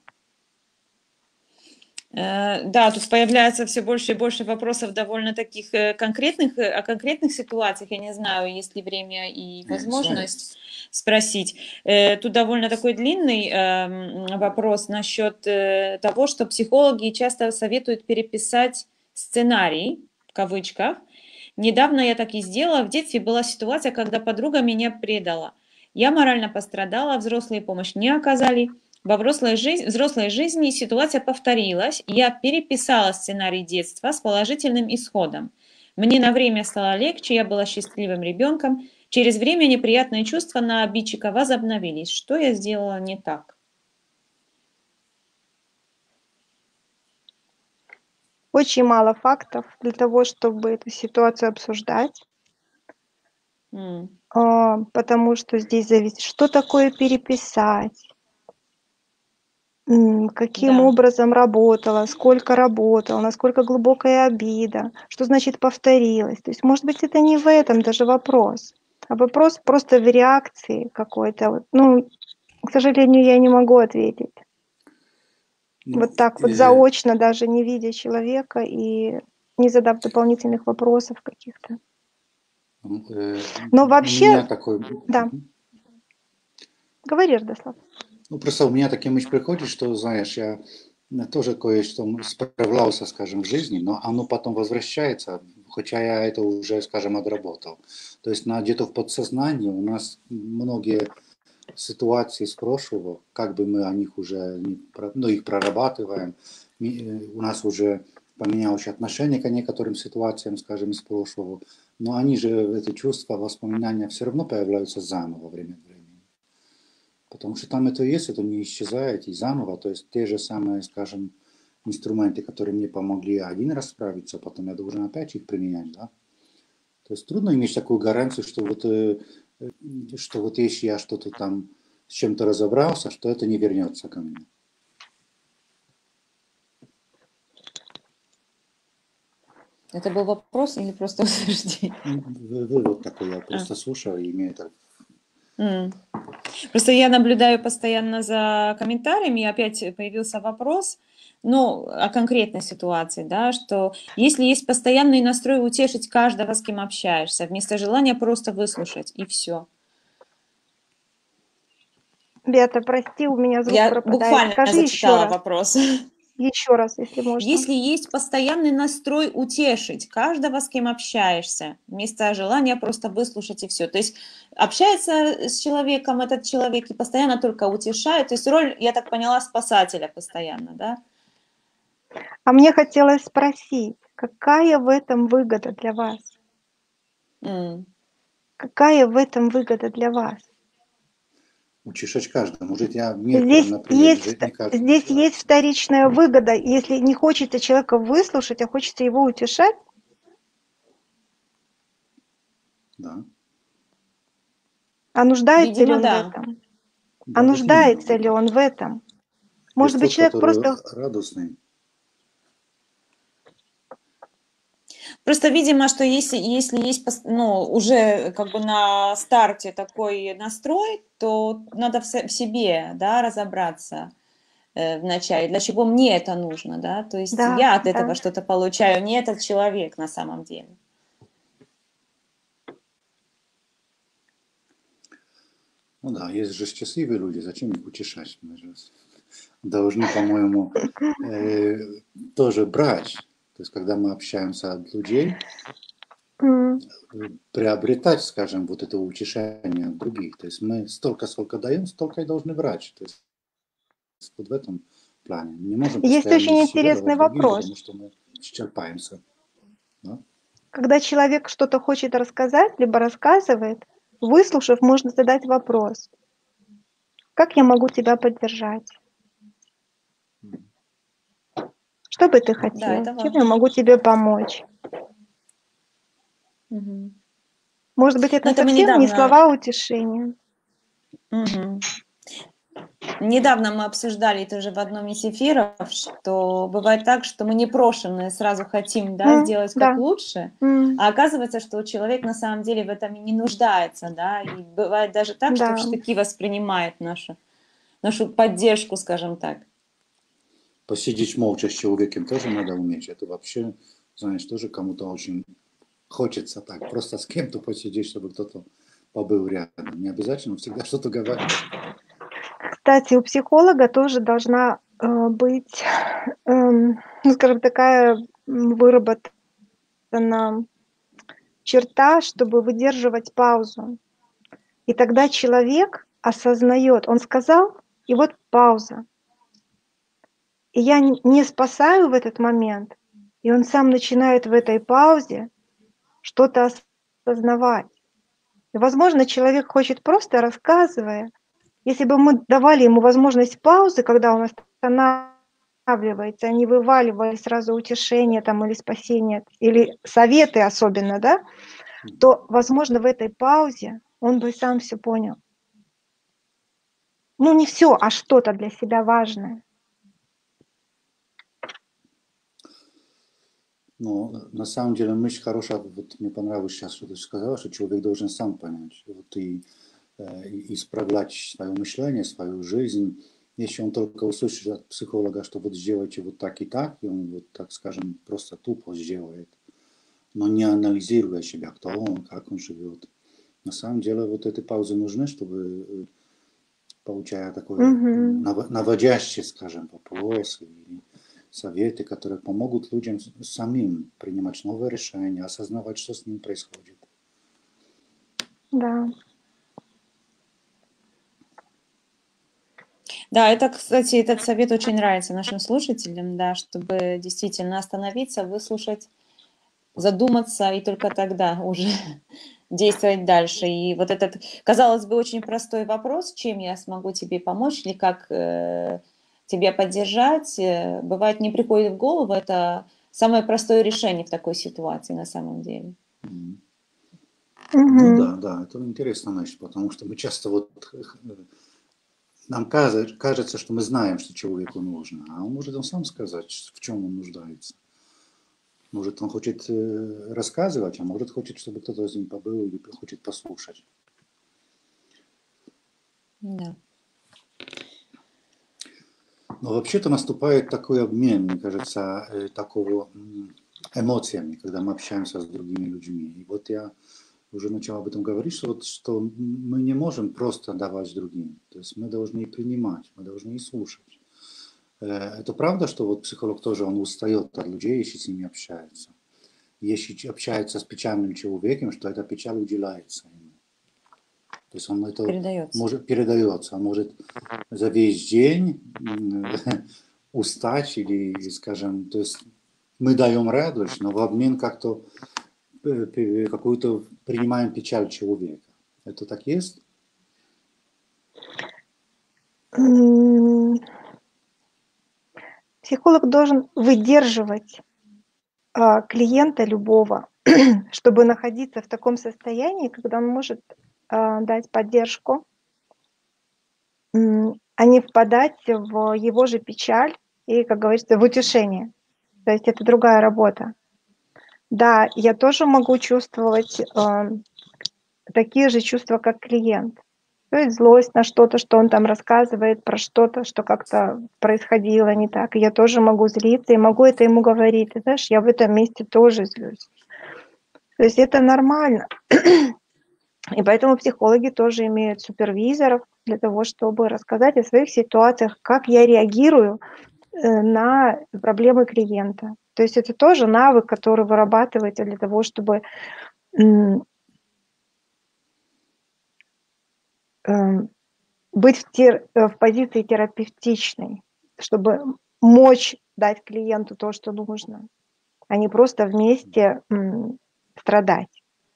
Э, Да, тут появляется все больше и больше вопросов довольно таких э, конкретных, э, о конкретных ситуациях. Я не знаю, есть ли время и Я не знаю. возможность спросить. Э, Тут довольно такой длинный эм, вопрос насчет э, того, что психологи часто советуют переписать сценарий, в кавычках. Недавно я так и сделала. В детстве была ситуация, когда подруга меня предала. Я морально пострадала, взрослые помощь не оказали. Во взрослой жизни, взрослой жизни ситуация повторилась. Я переписала сценарий детства с положительным исходом. Мне на время стало легче, я была счастливым ребенком. Через время неприятные чувства на обидчика возобновились. Что я сделала не так? Очень мало фактов для того, чтобы эту ситуацию обсуждать, М, а, потому что здесь зависит, что такое переписать, м, каким Да. образом работала, сколько работала, насколько глубокая обида, что значит повторилось. То есть, может быть, это не в этом даже вопрос, а вопрос просто в реакции какой-то. Вот. Ну, к сожалению, я не могу ответить. Ну, Вот так вот э, заочно, даже не видя человека и не задав дополнительных вопросов каких-то. э, Но у меня вообще, такой... да, Мгм. говори, Рдослав. Ну, просто у меня такая мысль приходит, что, знаешь, я тоже кое-что справлялся, скажем, в жизни, но оно потом возвращается, хотя я это уже, скажем, отработал. То есть на, где-то в подсознании у нас многие ситуации с прошлого, как бы мы о них уже, не, про- ну, их прорабатываем, ми- э, у нас уже поменялось отношение к некоторым ситуациям, скажем, из прошлого, но они же, эти чувства, воспоминания все равно появляются заново время от времени. Потому что там это есть, это не исчезает и заново. То есть те же самые, скажем, инструменты, которые мне помогли один раз справиться, потом я должен опять их применять, да. То есть трудно иметь такую гарантию, что вот, э, э, что вот если я что-то там с чем-то разобрался, что это не вернется ко мне. Это был вопрос или просто утверждение? Ну, вы- Вывод такой, я А. просто слушал и имею так. М. Просто я наблюдаю постоянно за комментариями, и опять появился вопрос, ну, о конкретной ситуации, да, что если есть постоянный настрой утешить каждого, с кем общаешься, вместо желания просто выслушать, и все. Беата, прости, у меня звук Я пропадает. буквально Скажи еще зачитала раз, вопрос. еще раз, если можно. Если есть постоянный настрой утешить каждого, с кем общаешься, вместо желания просто выслушать и все. То есть общается с человеком этот человек и постоянно только утешает. То есть роль, я так поняла, спасателя постоянно, да? А мне хотелось спросить, какая в этом выгода для вас? М. Какая в этом выгода для вас? Утешать каждого. Может, я некоторым, Здесь например, есть, же- вто- не каждому. здесь есть вторичная выгода. Если не хочется человека выслушать, а хочется его утешать, Да. а нуждается ли Видимо, он в да. этом? А Да, вот именно. нуждается ли он в этом? Есть Может быть, тот, человек который просто... радостный. Просто, видимо, что если, если есть пос- ну, уже как бы на старте такой настрой, то надо в, се- в себе, да, разобраться э, вначале, для чего мне это нужно, да, то есть Да, я от да. этого что-то получаю, не этот человек на самом деле. Ну да, есть же счастливые люди, зачем их утешать? Мы же должны, по-моему, э, тоже брать. То есть, когда мы общаемся от людей, М. э, приобретать, скажем, вот это утешение от других. То есть мы столько, сколько даем, столько и должны брать. То есть вот в этом плане. Мы не можем Есть постоянно очень из себя интересный давать другим, вопрос. потому что мы исчерпаемся. Да? Когда человек что-то хочет рассказать, либо рассказывает, выслушав, можно задать вопрос. Как я могу тебя поддержать? Что бы ты Да, хотел? это Чем я важно. могу тебе помочь? Мгм. Может быть, это Ну, это мы совсем не недавно, слова утешения. мгм. Недавно мы обсуждали тоже в одном из эфиров, что бывает так, что мы непрошенные сразу хотим, да, М, сделать как да. лучше, М, а оказывается, что человек на самом деле в этом и не нуждается, да, и бывает даже так, что в да. штыки воспринимает нашу, нашу поддержку, скажем так. Посидеть молча с человеком тоже надо уметь. Это вообще, знаешь, тоже кому-то очень хочется так. Просто с кем-то посидеть, чтобы кто-то побыл рядом. Не обязательно всегда что-то говорить. Кстати, у психолога тоже должна э, быть, эм, ну, скажем, такая м, выработана черта, чтобы выдерживать паузу. И тогда человек осознает, он сказал, и вот пауза. И я н- не спасаю в этот момент, и он сам начинает в этой паузе что-то осознавать. И, возможно, человек хочет просто рассказывая. Если бы мы давали ему возможность паузы, когда он останавливается, а не вываливали сразу утешение там, или спасение, или советы особенно, да, то, возможно, в этой паузе он бы сам все понял. Ну, не все, а что-то для себя важное. Но на самом деле мысль хорошая. Вот мне понравилось сейчас, что ты сказала, что человек должен сам понять. Вот и, э, и исправлять свое мышление, свою жизнь. Если он только услышит от психолога, что вот сделайте вот так и так, и он вот, так скажем, просто тупо сделает, но не анализируя себя, кто он, как он живет. На самом деле вот эти паузы нужны, чтобы, э, получая такое м, Мгм. нав- наводящие, скажем, вопросы или советы, которые помогут людям с- самим принимать новые решения, осознавать, что с ним происходит. Да. Да, это, кстати, этот совет очень нравится нашим слушателям, да, чтобы действительно остановиться, выслушать, задуматься и только тогда уже действовать дальше. И вот этот, казалось бы, очень простой вопрос, чем я смогу тебе помочь или как э, тебя поддержать, э, бывает не приходит в голову, это самое простое решение в такой ситуации на самом деле. М. Ну Мгм. да, да, это интересно, значит, потому что мы часто вот э, нам кажется, кажется, что мы знаем, что человеку нужно, а он может он сам сказать, в чем он нуждается. Может, он хочет э, рассказывать, а может, хочет, чтобы кто-то с ним побыл или хочет послушать. Да. Но вообще-то наступает такой обмен, мне кажется, э, такого м, эмоциями, когда мы общаемся с другими людьми. И вот я уже начал об этом говорить, что, вот, что мы не можем просто давать другим. То есть мы должны и принимать, мы должны и слушать. Э, Это правда, что вот психолог тоже, он устает от людей, если с ними общается. Если общается с печальным человеком, что эта печаль уделяется ему. То есть он это Передается. может передается, он может за весь день устать или, скажем, то есть мы даем радость, но в обмен как-то э, какую-то принимаем печаль человека. Это так есть? М, Психолог должен выдерживать а, клиента любого, чтобы находиться в таком состоянии, когда он может а, дать поддержку, м, а не впадать в его же печаль и, как говорится, в утешение. То есть это другая работа. Да, я тоже могу чувствовать а, такие же чувства, как клиент. То есть злость на что-то, что он там рассказывает, про что-то, что как-то происходило не так. И я тоже могу злиться и могу это ему говорить. Ты знаешь, я в этом месте тоже злюсь. То есть это нормально. И поэтому психологи тоже имеют супервизоров для того, чтобы рассказать о своих ситуациях, как я реагирую э, на проблемы клиента. То есть это тоже навык, который вырабатывается для того, чтобы м, эм, быть в, тер- э, в позиции терапевтичной, чтобы мочь дать клиенту то, что нужно, а не просто вместе м, страдать.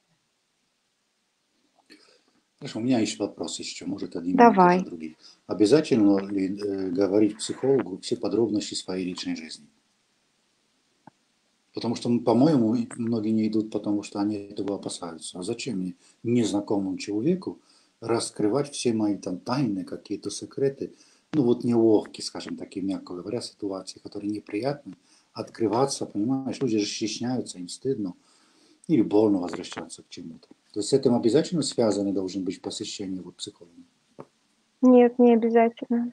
Хорошо, у меня есть вопрос еще, может, один минуты за Давай. других. Обязательно ли э, говорить психологу все подробности своей личной жизни? Потому что, м, по-моему, и многие не идут, потому что они этого опасаются. А зачем мне, незнакомому человеку, раскрывать все мои там тайны, какие-то секреты, ну вот неловкие, скажем так, и мягко говоря, ситуации, которые неприятны, открываться, понимаешь, люди же стесняются, им стыдно или больно возвращаться к чему-то. То есть с этим обязательно связаны должен быть посещение вот психолога. Нет, не обязательно.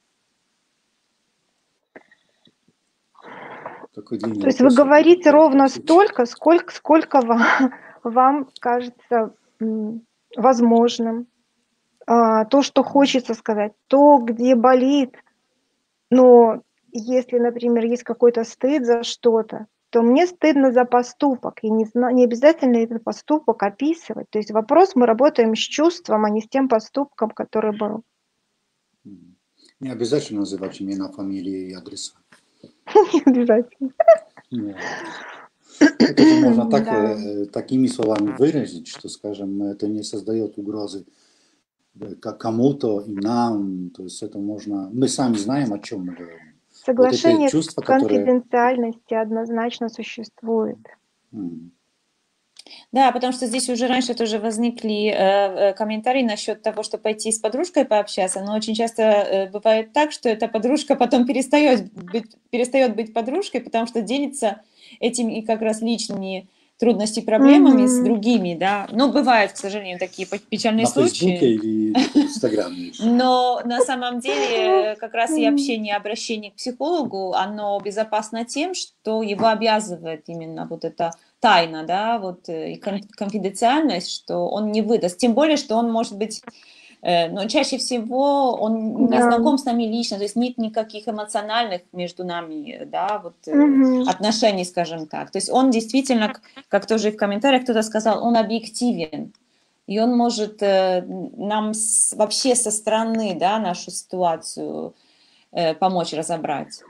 Такой длинный То есть вы вопрос. я говорите так ровно отвечу. столько, сколько, сколько вам, вам кажется м, возможным. А, то, что хочется сказать, то, где болит. Но если, например, есть какой-то стыд за что-то, то мне стыдно за поступок. И не, зна- не обязательно этот поступок описывать. То есть вопрос, мы работаем с чувством, а не с тем поступком, который был. М. Не обязательно называть имена, фамилии и адреса. Не обязательно. Ну, это же можно так, Да. э, такими словами выразить, что, скажем, это не создает угрозы э, ка- кому-то и нам. То есть это можно... Мы сами знаем, о чем мы говорим. Вот эти Соглашение чувства, которые... конфиденциальности однозначно существует. М, Да, потому что здесь уже раньше тоже возникли э, э, комментарии насчет того, что пойти с подружкой пообщаться, но очень часто э, бывает так, что эта подружка потом перестает быть, перестает быть подружкой, потому что делится этими как раз личными трудностями, проблемами с Мгм. другими, да. Но бывают, к сожалению, такие пе- печальные На Фейсбуке случаи. или где-то в Инстаграме. Но на самом деле как раз и общение, обращение к психологу, оно безопасно тем, что его обязывает именно вот эта тайна, да, вот э, и кон- конфиденциальность, что он не выдаст. Тем более, что он может быть, э, но чаще всего он не Да. знаком с нами лично, то есть нет никаких эмоциональных между нами, да, вот э, Мгм. отношений, скажем так. То есть он действительно, к- как тоже и в комментариях кто-то сказал, он объективен. И он может э, нам с- вообще со стороны, да, нашу ситуацию э, помочь разобрать.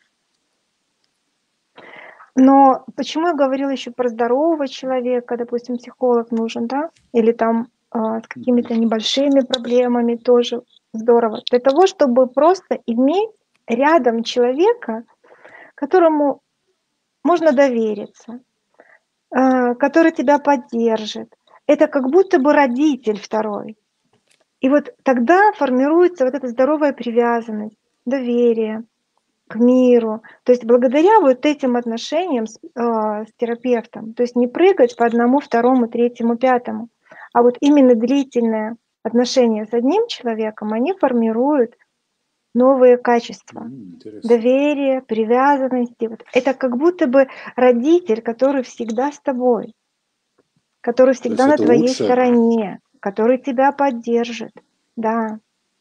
Но почему я говорила еще про здорового человека, допустим, психолог нужен, да? Или там а, с какими-то небольшими проблемами тоже здорово. Для того, чтобы просто иметь рядом человека, которому можно довериться, а, который тебя поддержит. Это как будто бы родитель второй. И вот тогда формируется вот эта здоровая привязанность, доверие к миру. То есть благодаря вот этим отношениям с, а, с терапевтом, то есть не прыгать по одному, второму, третьему, пятому, а вот именно длительное отношение с одним человеком, они формируют новые качества. м, Интересно. Доверие, привязанности. Вот это как будто бы родитель, который всегда с тобой, который То всегда есть на это твоей лучше стороне, который тебя поддержит. Да,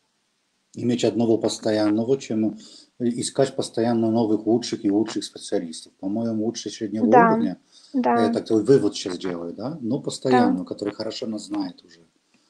иметь одного постоянного, чем искать постоянно новых лучших и лучших специалистов. По-моему, лучше среднего да, уровня, я да, такой вывод сейчас делаю, да, но да. постоянно, который хорошо нас знает уже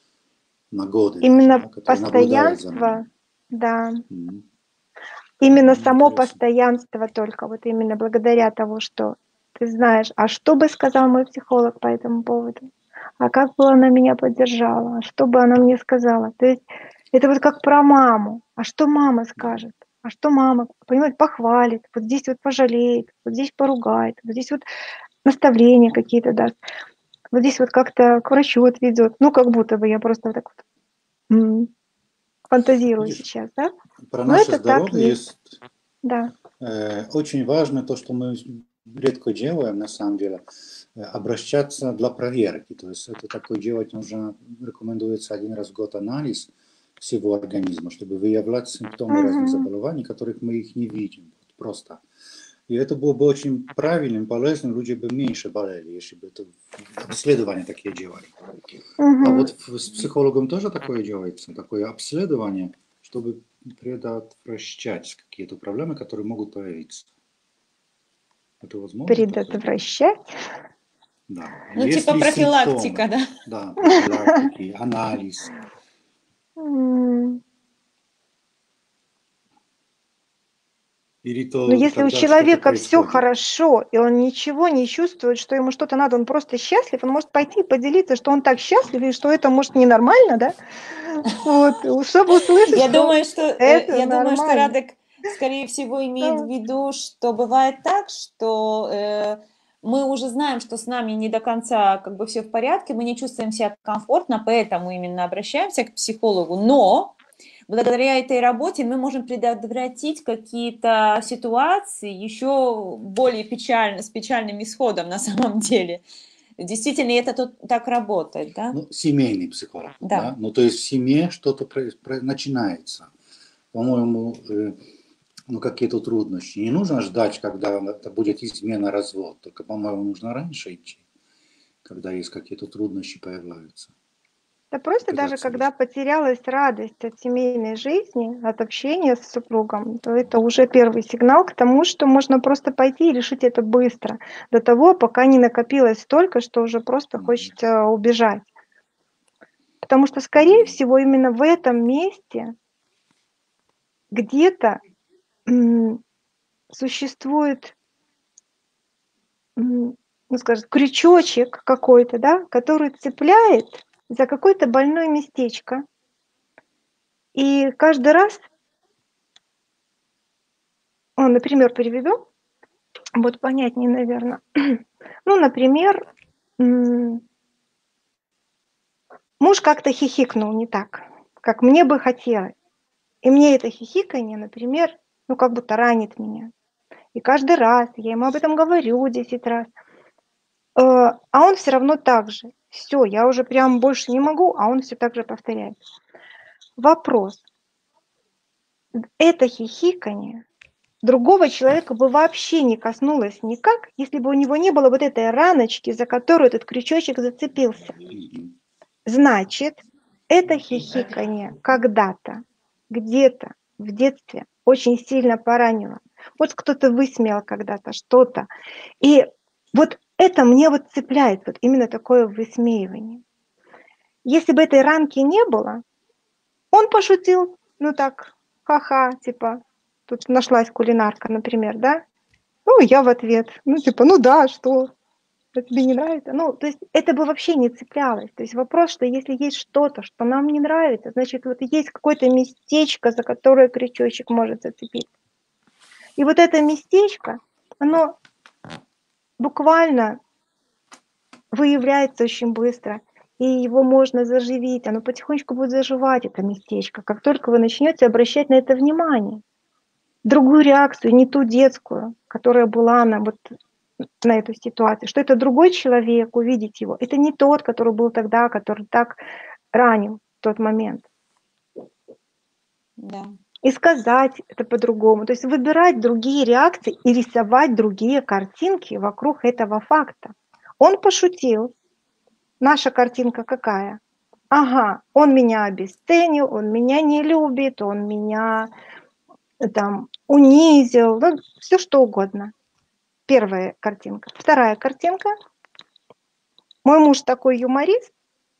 на годы даже, Именно да, который наблюдает за постоянство, нами. да, М, именно м, само Интересно. постоянство только, вот именно благодаря того, что ты знаешь, а что бы сказал мой психолог по этому поводу, а как бы она меня поддержала, а что бы она мне сказала. То есть это вот как про маму, а что мама скажет, а что мама, понимаете, похвалит, вот здесь вот пожалеет, вот здесь поругает, вот здесь вот наставления какие-то даст, вот здесь вот как-то к врачу отведет, ну как будто бы я просто вот так вот м, фантазирую Видишь, сейчас, да? про Но наше это так здоровье есть, есть да. э, очень важно то, что мы редко делаем, на самом деле, э, обращаться для проверки. То есть это такое делать нужно, рекомендуется один раз в год анализ всего организма, чтобы выявлять симптомы разных Мгм. заболеваний, которых мы их не видим. Вот просто. И это было бы очень правильным, полезным, люди бы меньше болели, если бы это обследования такие делали. А Мгм. вот с психологом тоже такое делается, такое обследование, чтобы предотвращать какие-то проблемы, которые могут появиться. Это возможно такое делать? Предотвращать. Да. Ну, Есть типа ли профилактика, симптомы? да? Да, профилактики, анализ. М. Или Но то если у тогда что-то человека все происходит. хорошо, и он ничего не чувствует, что ему что-то надо, он просто счастлив, он может пойти и поделиться, что он так счастлив, и что это, может, ненормально, да? Вот, и чтобы услышать, Я что думаю, что, э, это я думаю, что нормально. Радек, скорее всего, имеет Да. в виду, что бывает так, что э, мы уже знаем, что с нами не до конца как бы все в порядке, мы не чувствуем себя комфортно, поэтому именно обращаемся к психологу, но благодаря этой работе мы можем предотвратить какие-то ситуации еще более печально, с печальным исходом на самом деле. Действительно, это тут так работает, да? Ну, семейный психолог, Да. да? Ну, то есть в семье что-то про- про- начинается. По-моему, э, ну, какие-то трудности. Не нужно ждать, когда это будет измена, развод. Только, по-моему, нужно раньше идти, когда есть какие-то трудности появляются. Да просто даже Пытаться когда потерялась радость от семейной жизни, от общения с супругом, то это уже первый сигнал к тому, что можно просто пойти и решить это быстро, до того, пока не накопилось столько, что уже просто Мгм. хочется убежать. Потому что, скорее всего, именно в этом месте где-то м, существует, м, ну, скажем, крючочек какой-то, да, который цепляет за какое-то больное местечко. И каждый раз, о, например, приведу, будет понятнее, наверное. Ну, например, м, муж как-то хихикнул не так, как мне бы хотелось. И мне это хихиканье, например, ну, как будто ранит меня. И каждый раз я ему об этом говорю десять раз. Э, а он все равно так же. Все, я уже прям больше не могу, а он все так же повторяет. Вопрос. Это хихиканье другого человека бы вообще не коснулось никак, если бы у него не было вот этой раночки, за которую этот крючочек зацепился. Мгм. Значит, это хихиканье когда-то, где-то в детстве очень сильно поранило. Вот кто-то высмеял когда-то что-то. И вот это мне вот цепляет, вот именно такое высмеивание. Если бы этой ранки не было, он пошутил, ну так, ха-ха, типа, тут нашлась кулинарка, например, да? Ну, я в ответ, ну, типа, ну да, что, это тебе не нравится? Ну, то есть это бы вообще не цеплялось. То есть вопрос, что если есть что-то, что нам не нравится, значит, вот есть какое-то местечко, за которое крючочек может зацепиться. И вот это местечко, оно буквально выявляется очень быстро, и его можно заживить, оно потихонечку будет заживать, это местечко, как только вы начнете обращать на это внимание. Другую реакцию, не ту детскую, которая была на, вот, на эту ситуацию, что это другой человек, увидеть его. Это не тот, который был тогда, который так ранил в тот момент. Да. И сказать это по-другому. То есть выбирать другие реакции и рисовать другие картинки вокруг этого факта. Он пошутил. Наша картинка какая? Ага, он меня обесценил, он меня не любит, он меня там унизил, ну, все что угодно. Первая картинка. Вторая картинка. Мой муж такой юморист,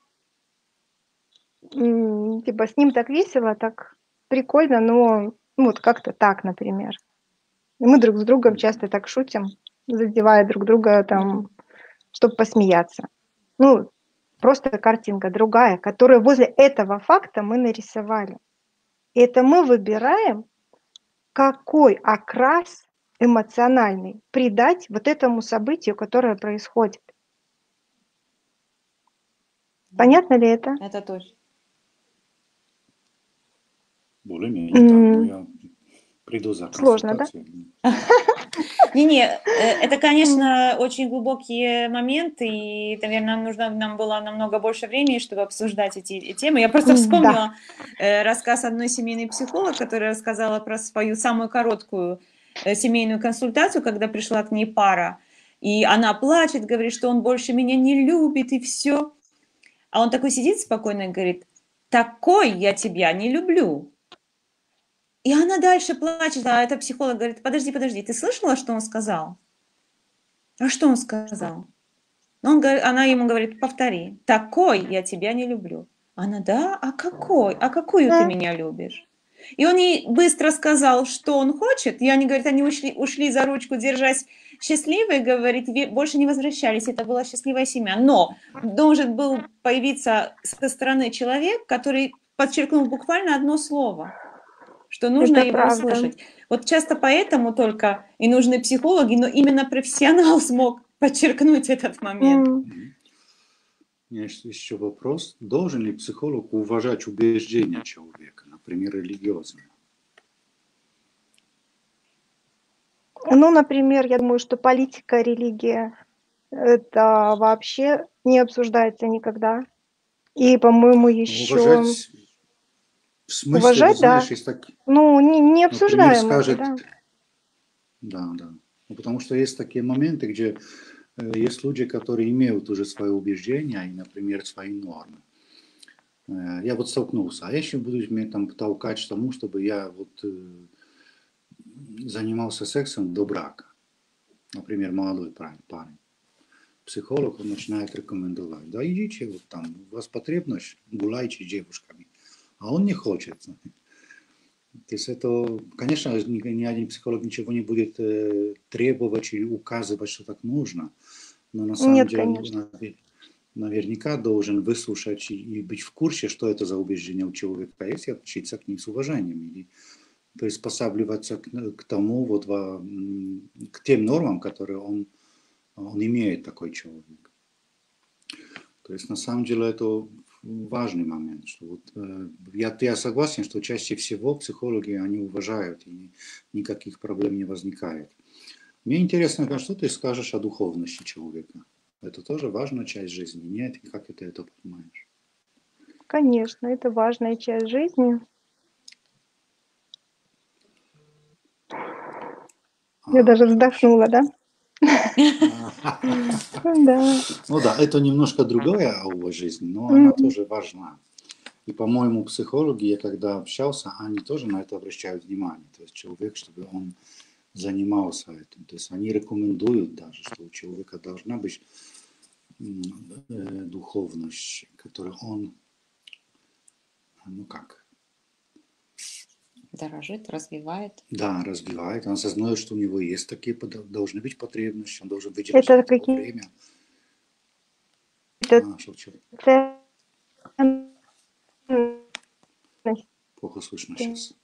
м, типа с ним так весело, так прикольно, но ну, вот как-то так, например. И мы друг с другом часто так шутим, задевая друг друга там, чтобы посмеяться. Ну, просто картинка другая, которую возле этого факта мы нарисовали. И это мы выбираем, какой окрас эмоциональный придать вот этому событию, которое происходит. Понятно ли это? Это точно. Более-менее, да. Ну, М, я приду за Сложно, да? консультацией. Не-не, э, это, конечно, очень глубокие моменты, и, наверное, нам нужно нам было намного больше времени, чтобы обсуждать эти темы. Я просто М, Да. вспомнила э, рассказ одной семейной психолог, которая рассказала про свою самую короткую э, семейную консультацию, когда пришла к ней пара, и она плачет, говорит, что он больше меня не любит, и все. А он такой сидит спокойно и говорит: такой я тебя не люблю. И она дальше плачет, а эта психолог говорит: подожди, подожди, ты слышала, что он сказал? А что он сказал? Он, говорит- она ему говорит: повтори, такой я тебя не люблю. Она: да, а какой? А какую ты М, меня любишь? И он ей быстро сказал, что он хочет, и они, говорят, они ушли, ушли за ручку, держась счастливые, говорит, ве- больше не возвращались, это была счастливая семья. Но должен был появиться со стороны человек, который подчеркнул буквально одно слово, что нужно Это его правда. услышать. Вот часто поэтому только и нужны психологи, но именно профессионал смог подчеркнуть этот момент. М. Мгм. У меня есть еще вопрос. Должен ли психолог уважать убеждения человека, например, религиозные? Ну, например, я думаю, что политика, религия- это вообще не обсуждается никогда. И, по-моему, Ну, еще уважать в смысле, вот уважать, да. знаешь, есть так, Ну, не не например, обсуждаем это, скажет, да. да, да. Ну, потому что есть такие моменты, где э, есть люди, которые имеют уже свои убеждения и, например, свои нормы. Э, Я вот столкнулся, а если будут меня там толкать к тому, чтобы я вот э, занимался сексом до брака, например, молодой парень, парень. Психолог, он начинает рекомендовать, да идите, вот там, у вас потребность, гуляйте с девушками, а он не хочет. То есть это, конечно, ни, ни один психолог ничего не будет э, требовать или указывать, что так нужно, но на самом Нет, деле, ну, конечно. наве- наверняка должен выслушать и, и быть в курсе, что это за убеждение у человека есть, и относиться к ним с уважением, или приспосабливаться к, к тому, вот, во, м, к тем нормам, которые он, он имеет, такой человек. То есть на самом деле это важный момент, что вот, э, я, я согласен, что чаще всего психологи, они уважают, и никаких проблем не возникает. Мне интересно, а что ты скажешь о духовности человека? Это тоже важная часть жизни, нет? И как ты это понимаешь? Конечно, это важная часть жизни. Я А, даже хорошо. вздохнула, да? Да. Ну да, это немножко другая аула жизни, но она Мгм. тоже важна. И, по-моему, психологи, я когда общался, они тоже на это обращают внимание. То есть человек, чтобы он занимался этим. То есть они рекомендуют даже, что у человека должна быть м, э, духовность, которую он, ну как, Дорожит, развивает. да, развивает, он осознает, что у него есть такие, подо- должны быть потребности, он должен выделять для Это этого время. какие-то А, что, что, ценности. плохо слышно сейчас.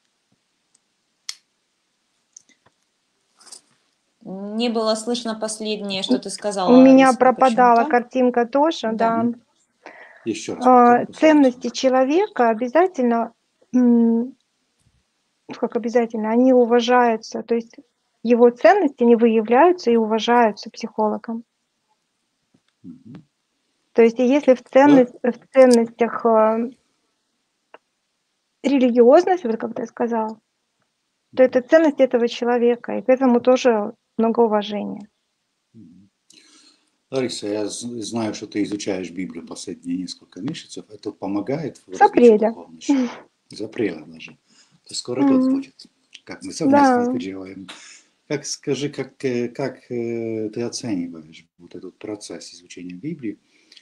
Не было слышно последнее, что ты сказала, У меня Лариса. пропадала Почему-то. картинка тоже, Да. да. Мгм. Еще раз повтори, А, пожалуйста. ценности человека обязательно, м, ну, как обязательно, они уважаются. То есть его ценности, они выявляются и уважаются психологом. Мгм. То есть и если в Да? ценность в ценностях, а, религиозность, вот как ты сказал, то это ценность этого человека, и к этому тоже много уважения. Мгм. Лариса, я з- знаю, что ты изучаешь Библию последние несколько месяцев. Это помогает в С различии апреля. духовности? Из апреля даже. То скоро год М, будет, как мы совместно да. это делаем. Как скажи, как, э, как э, ты оцениваешь вот этот процесс изучения Библии?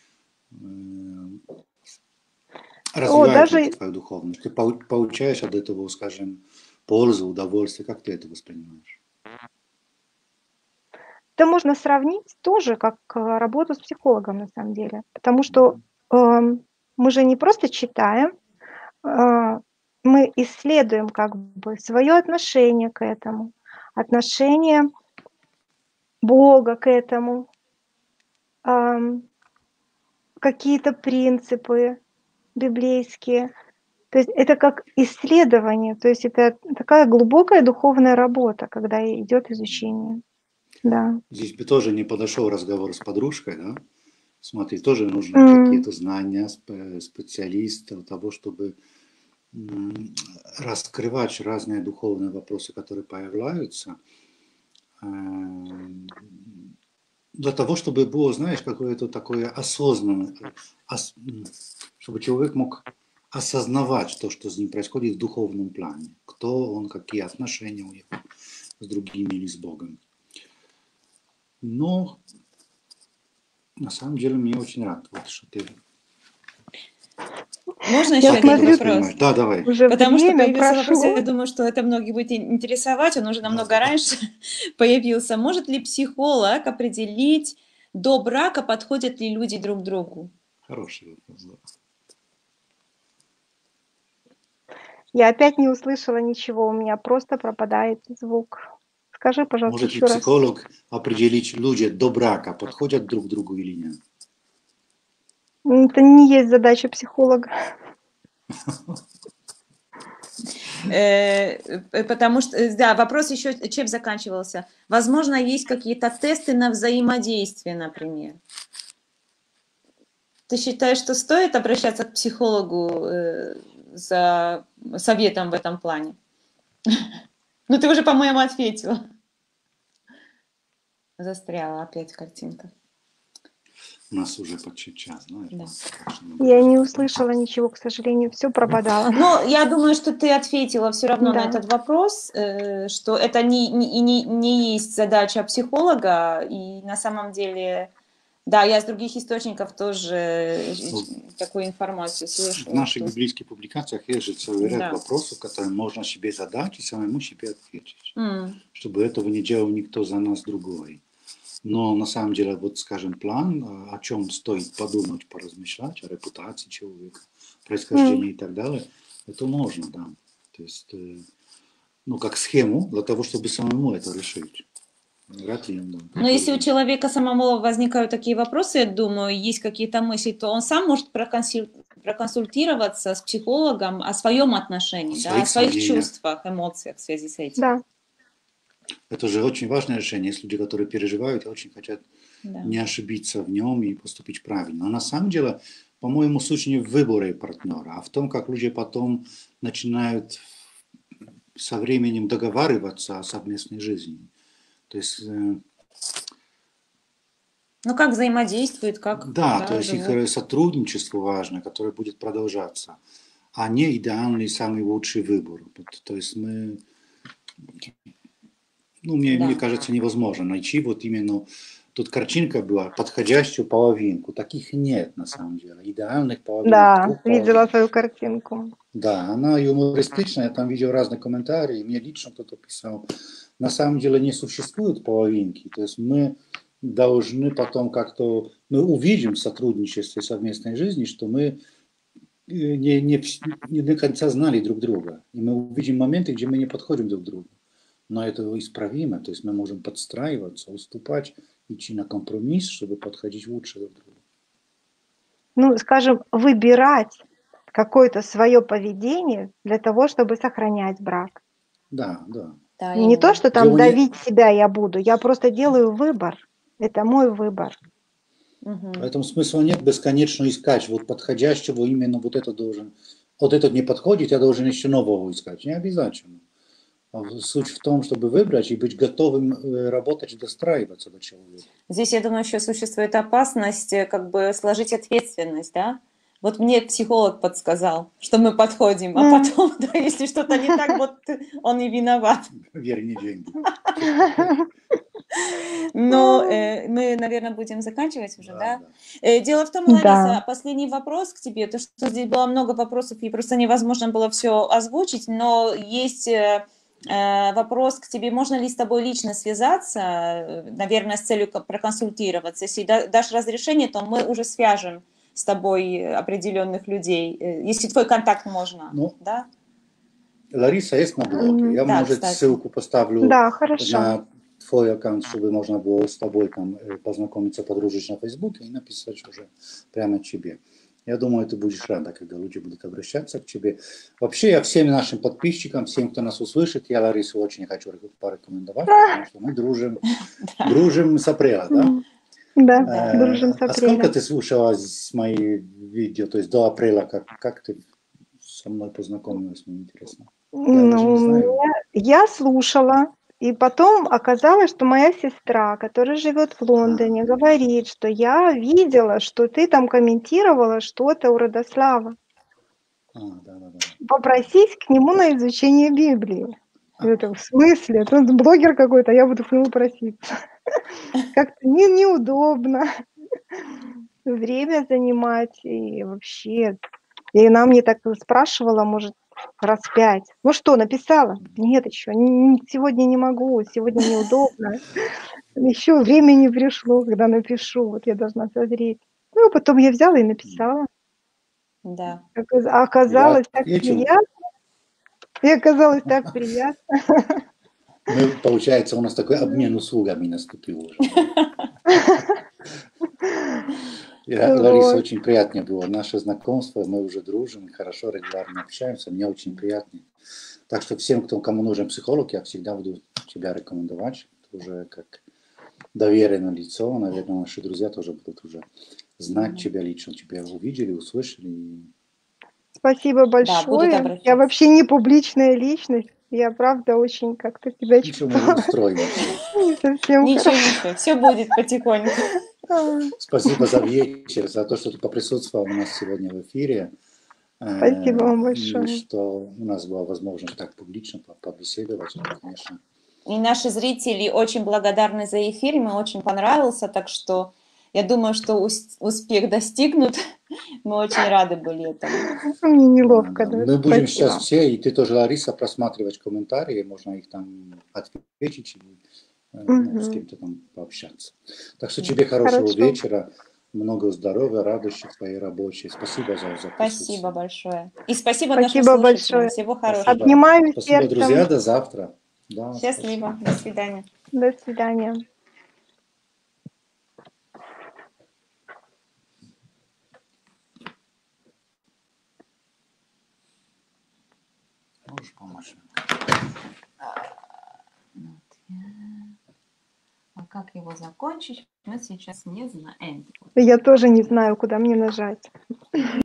Э, О, Развивает ли это даже твою духовность? Ты пау- получаешь от этого, скажем, пользу, удовольствие? Как ты это воспринимаешь? это можно сравнить тоже как, а, работу с психологом на самом деле. Потому что, Мгм. ам, мы же не просто читаем, а, мы исследуем как бы свое отношение к этому, отношение Бога к этому, ам, какие-то принципы библейские. То есть это как исследование, то есть это такая глубокая духовная работа, когда идет изучение. Да. Здесь бы тоже не подошел разговор с подружкой, да? Смотри, тоже нужны М, какие-то знания спе- специалиста для того, чтобы м, раскрывать разные духовные вопросы, которые появляются, эм, для того, чтобы было, знаешь, какое-то такое осознанное, ос- м, чтобы человек мог осознавать то, что с ним происходит в духовном плане, кто он, какие отношения у него с другими или с Богом. Но на самом деле мне очень рад, вот, что ты Можно я еще так это один смотрю, вопрос? воспринимаешь. Да, давай. уже Потому что время появился вопрос, я прошло. думаю, что это многих будет ин- интересовать, он уже Да, намного да. раньше появился. Может ли психолог определить до брака, подходят ли люди друг другу? Хороший вопрос. Да. Я опять не услышала ничего, у меня просто пропадает звук. Скажи, пожалуйста, Может ли еще раз. психолог определить, люди до брака подходят друг другу или нет? Это не есть задача психолога. Э, э, Потому что, э, да, вопрос еще чем заканчивался. Возможно, есть какие-то тесты на взаимодействие, например. Ты считаешь, что стоит обращаться к психологу э, за советом в этом плане? Ну, ты уже, по-моему, ответила. Застряла опять картинка. У нас уже почти час, знаешь. Да. так что мы Я будем- не услышала ничего, к сожалению, все пропадало. Ну, я думаю, что ты ответила все равно на Да. этот вопрос, э, что это не, не, не, не есть задача психолога, и на самом деле, да, я из других источников тоже э, такую информацию слышу. В наших что- библейских публикациях есть же целый ряд Да. вопросов, которые можно себе задать и самому себе ответить, М, чтобы этого не делал никто за нас другой. Но на самом деле, вот скажем, план, о чем стоит подумать, поразмышлять, о репутации человека, происхождении и так далее, это можно, да. То есть, э, ну, как схему для того, чтобы самому это решить. Вряд ли. ну, Но если у человека самого возникают такие вопросы, я думаю, есть какие-то мысли, то он сам может проконсуль- проконсультироваться с психологом о своем отношении, О да, своих о своих сомнениях. чувствах, эмоциях в связи с этим. Да. Это же очень важное решение. Есть люди, которые переживают и очень хотят Да. не ошибиться в нем и поступить правильно. Но на самом деле, по-моему, суть не в выборе партнера, а в том, как люди потом начинают со временем договариваться о совместной жизни. То есть, э, Ну, как взаимодействует, как да, то есть живут. их сотрудничество важно, которое будет продолжаться, а не идеальный самый лучший выбор. Вот, то есть мы, ну, мне, Да. мне кажется, невозможно найти вот именно, тут картинка была, подходящую половинку. Таких нет на самом деле, идеальных половинок. Да, двух видела половинок. твою картинку. Да, она юмористичная, я там видел разные комментарии, мне лично кто-то писал. На самом деле не существует половинки, то есть мы должны потом как-то, мы увидим в сотрудничестве совместной жизни, что мы э, не, не, вс- не до конца знали друг друга. И мы увидим моменты, где мы не подходим друг к другу. Но это исправимо, то есть мы можем подстраиваться, уступать, идти на компромисс, чтобы подходить лучше друг к другу. Ну, скажем, выбирать какое-то свое поведение для того, чтобы сохранять брак. Да, да. Да, Не именно. то, что там Дело не- давить себя я буду, я просто делаю выбор. Это мой выбор. Мгм. Поэтому смысла нет бесконечно искать вот подходящего, именно вот это должен, вот этот не подходит, я должен еще нового искать. Не обязательно. А суть в том, чтобы выбрать и быть готовым э, работать и достраиваться до человека. Здесь, я думаю, еще существует опасность э, как бы сложить ответственность, да? Вот мне психолог подсказал, что мы подходим, а М. потом, да, если что-то не так, вот он и виноват. Верни деньги. Но э, мы, наверное, будем заканчивать уже, да? да. Э, Дело в том, Да. Лариса, последний вопрос к тебе, то, что здесь было много вопросов, и просто невозможно было все озвучить, но есть э, э, вопрос к тебе, можно ли с тобой лично связаться, э, наверное, с целью ко- проконсультироваться. Если да- дашь разрешение, то мы уже свяжем с тобой определенных людей, э, если твой контакт можно, Ну, да? Лариса есть на блоге. Я, Да, может, кстати. ссылку поставлю Да, хорошо. на твой аккаунт, чтобы можно было с тобой там э, познакомиться, подружить на Фейсбуке и написать уже прямо тебе. Я думаю, ты будешь рада, когда люди будут обращаться к тебе. Вообще, я всем нашим подписчикам, всем, кто нас услышит, я Ларису очень хочу порекомендовать, потому что мы дружим, дружим с апреля, да? Да, Да. Э, дружим с А сколько апреля. ты слушала с мои видео, то есть до апреля, как, как ты со мной познакомилась, мне интересно. Я даже не Ну, знаю. меня- я слушала, и потом оказалось, что моя сестра, которая живет в Лондоне, говорит, что я видела, что ты там комментировала что-то у Родослава. А, да, да, да. Попросись к нему на изучение Библии. Это в смысле? Это он блогер какой-то, а я буду к нему проситься. Как-то не, неудобно. Время занимать и вообще. И она мне так спрашивала, может, раз пять. Ну что, написала? Нет еще. н- Сегодня не могу, сегодня неудобно. Еще время не пришло, когда напишу. Вот я должна созреть. Ну, а потом я взяла и написала. Да. Оказ- а Оказалось Я так ответил. приятно. И оказалось так приятно. Мы, получается, у нас такой обмен услугами наступил уже. И, Лариса, Вот. очень приятно было наше знакомство, мы уже дружим, хорошо, регулярно общаемся, мне очень приятно. Так что всем, кто, кому нужен психолог, я всегда буду тебя рекомендовать, уже как доверенное лицо, наверное, наши друзья тоже будут уже знать тебя лично, тебя увидели, услышали. Спасибо Да, будут большое. Я обращаться. вообще не публичная личность. Я правда очень как-то себя Ничего, мы чувствовала устроим все. не совсем Ничего, хорошо. ничего, все будет потихоньку. А, Спасибо за вечер, за то, что ты поприсутствовал у нас сегодня в эфире. Спасибо вам И большое. что у нас была возможность так публично побеседовать, это, конечно. И наши зрители очень благодарны за эфир, им очень понравился, так что я думаю, что ус- успех достигнут. Мы очень рады были этому. Мне Да, неловко, да. да. Мы будем сейчас Спасибо. все, и ты тоже, Лариса, просматривать комментарии, можно их там ответить, и, ну, с Мгм. кем-то там пообщаться. Так что тебе хорошего Хорошо. вечера, много здоровья, радости твоей рабочей. Спасибо за, за Спасибо присутствие. большое. И спасибо нашим Спасибо слушателям. большое. Всего хорошего. Спасибо. Обнимаю Спасибо, друзья, сердцем. до завтра. Да, Счастливо. спасибо. До свидания. До свидания. Можешь помочь? А как его закончить, мы сейчас не знаем. Я тоже не знаю, куда мне нажать.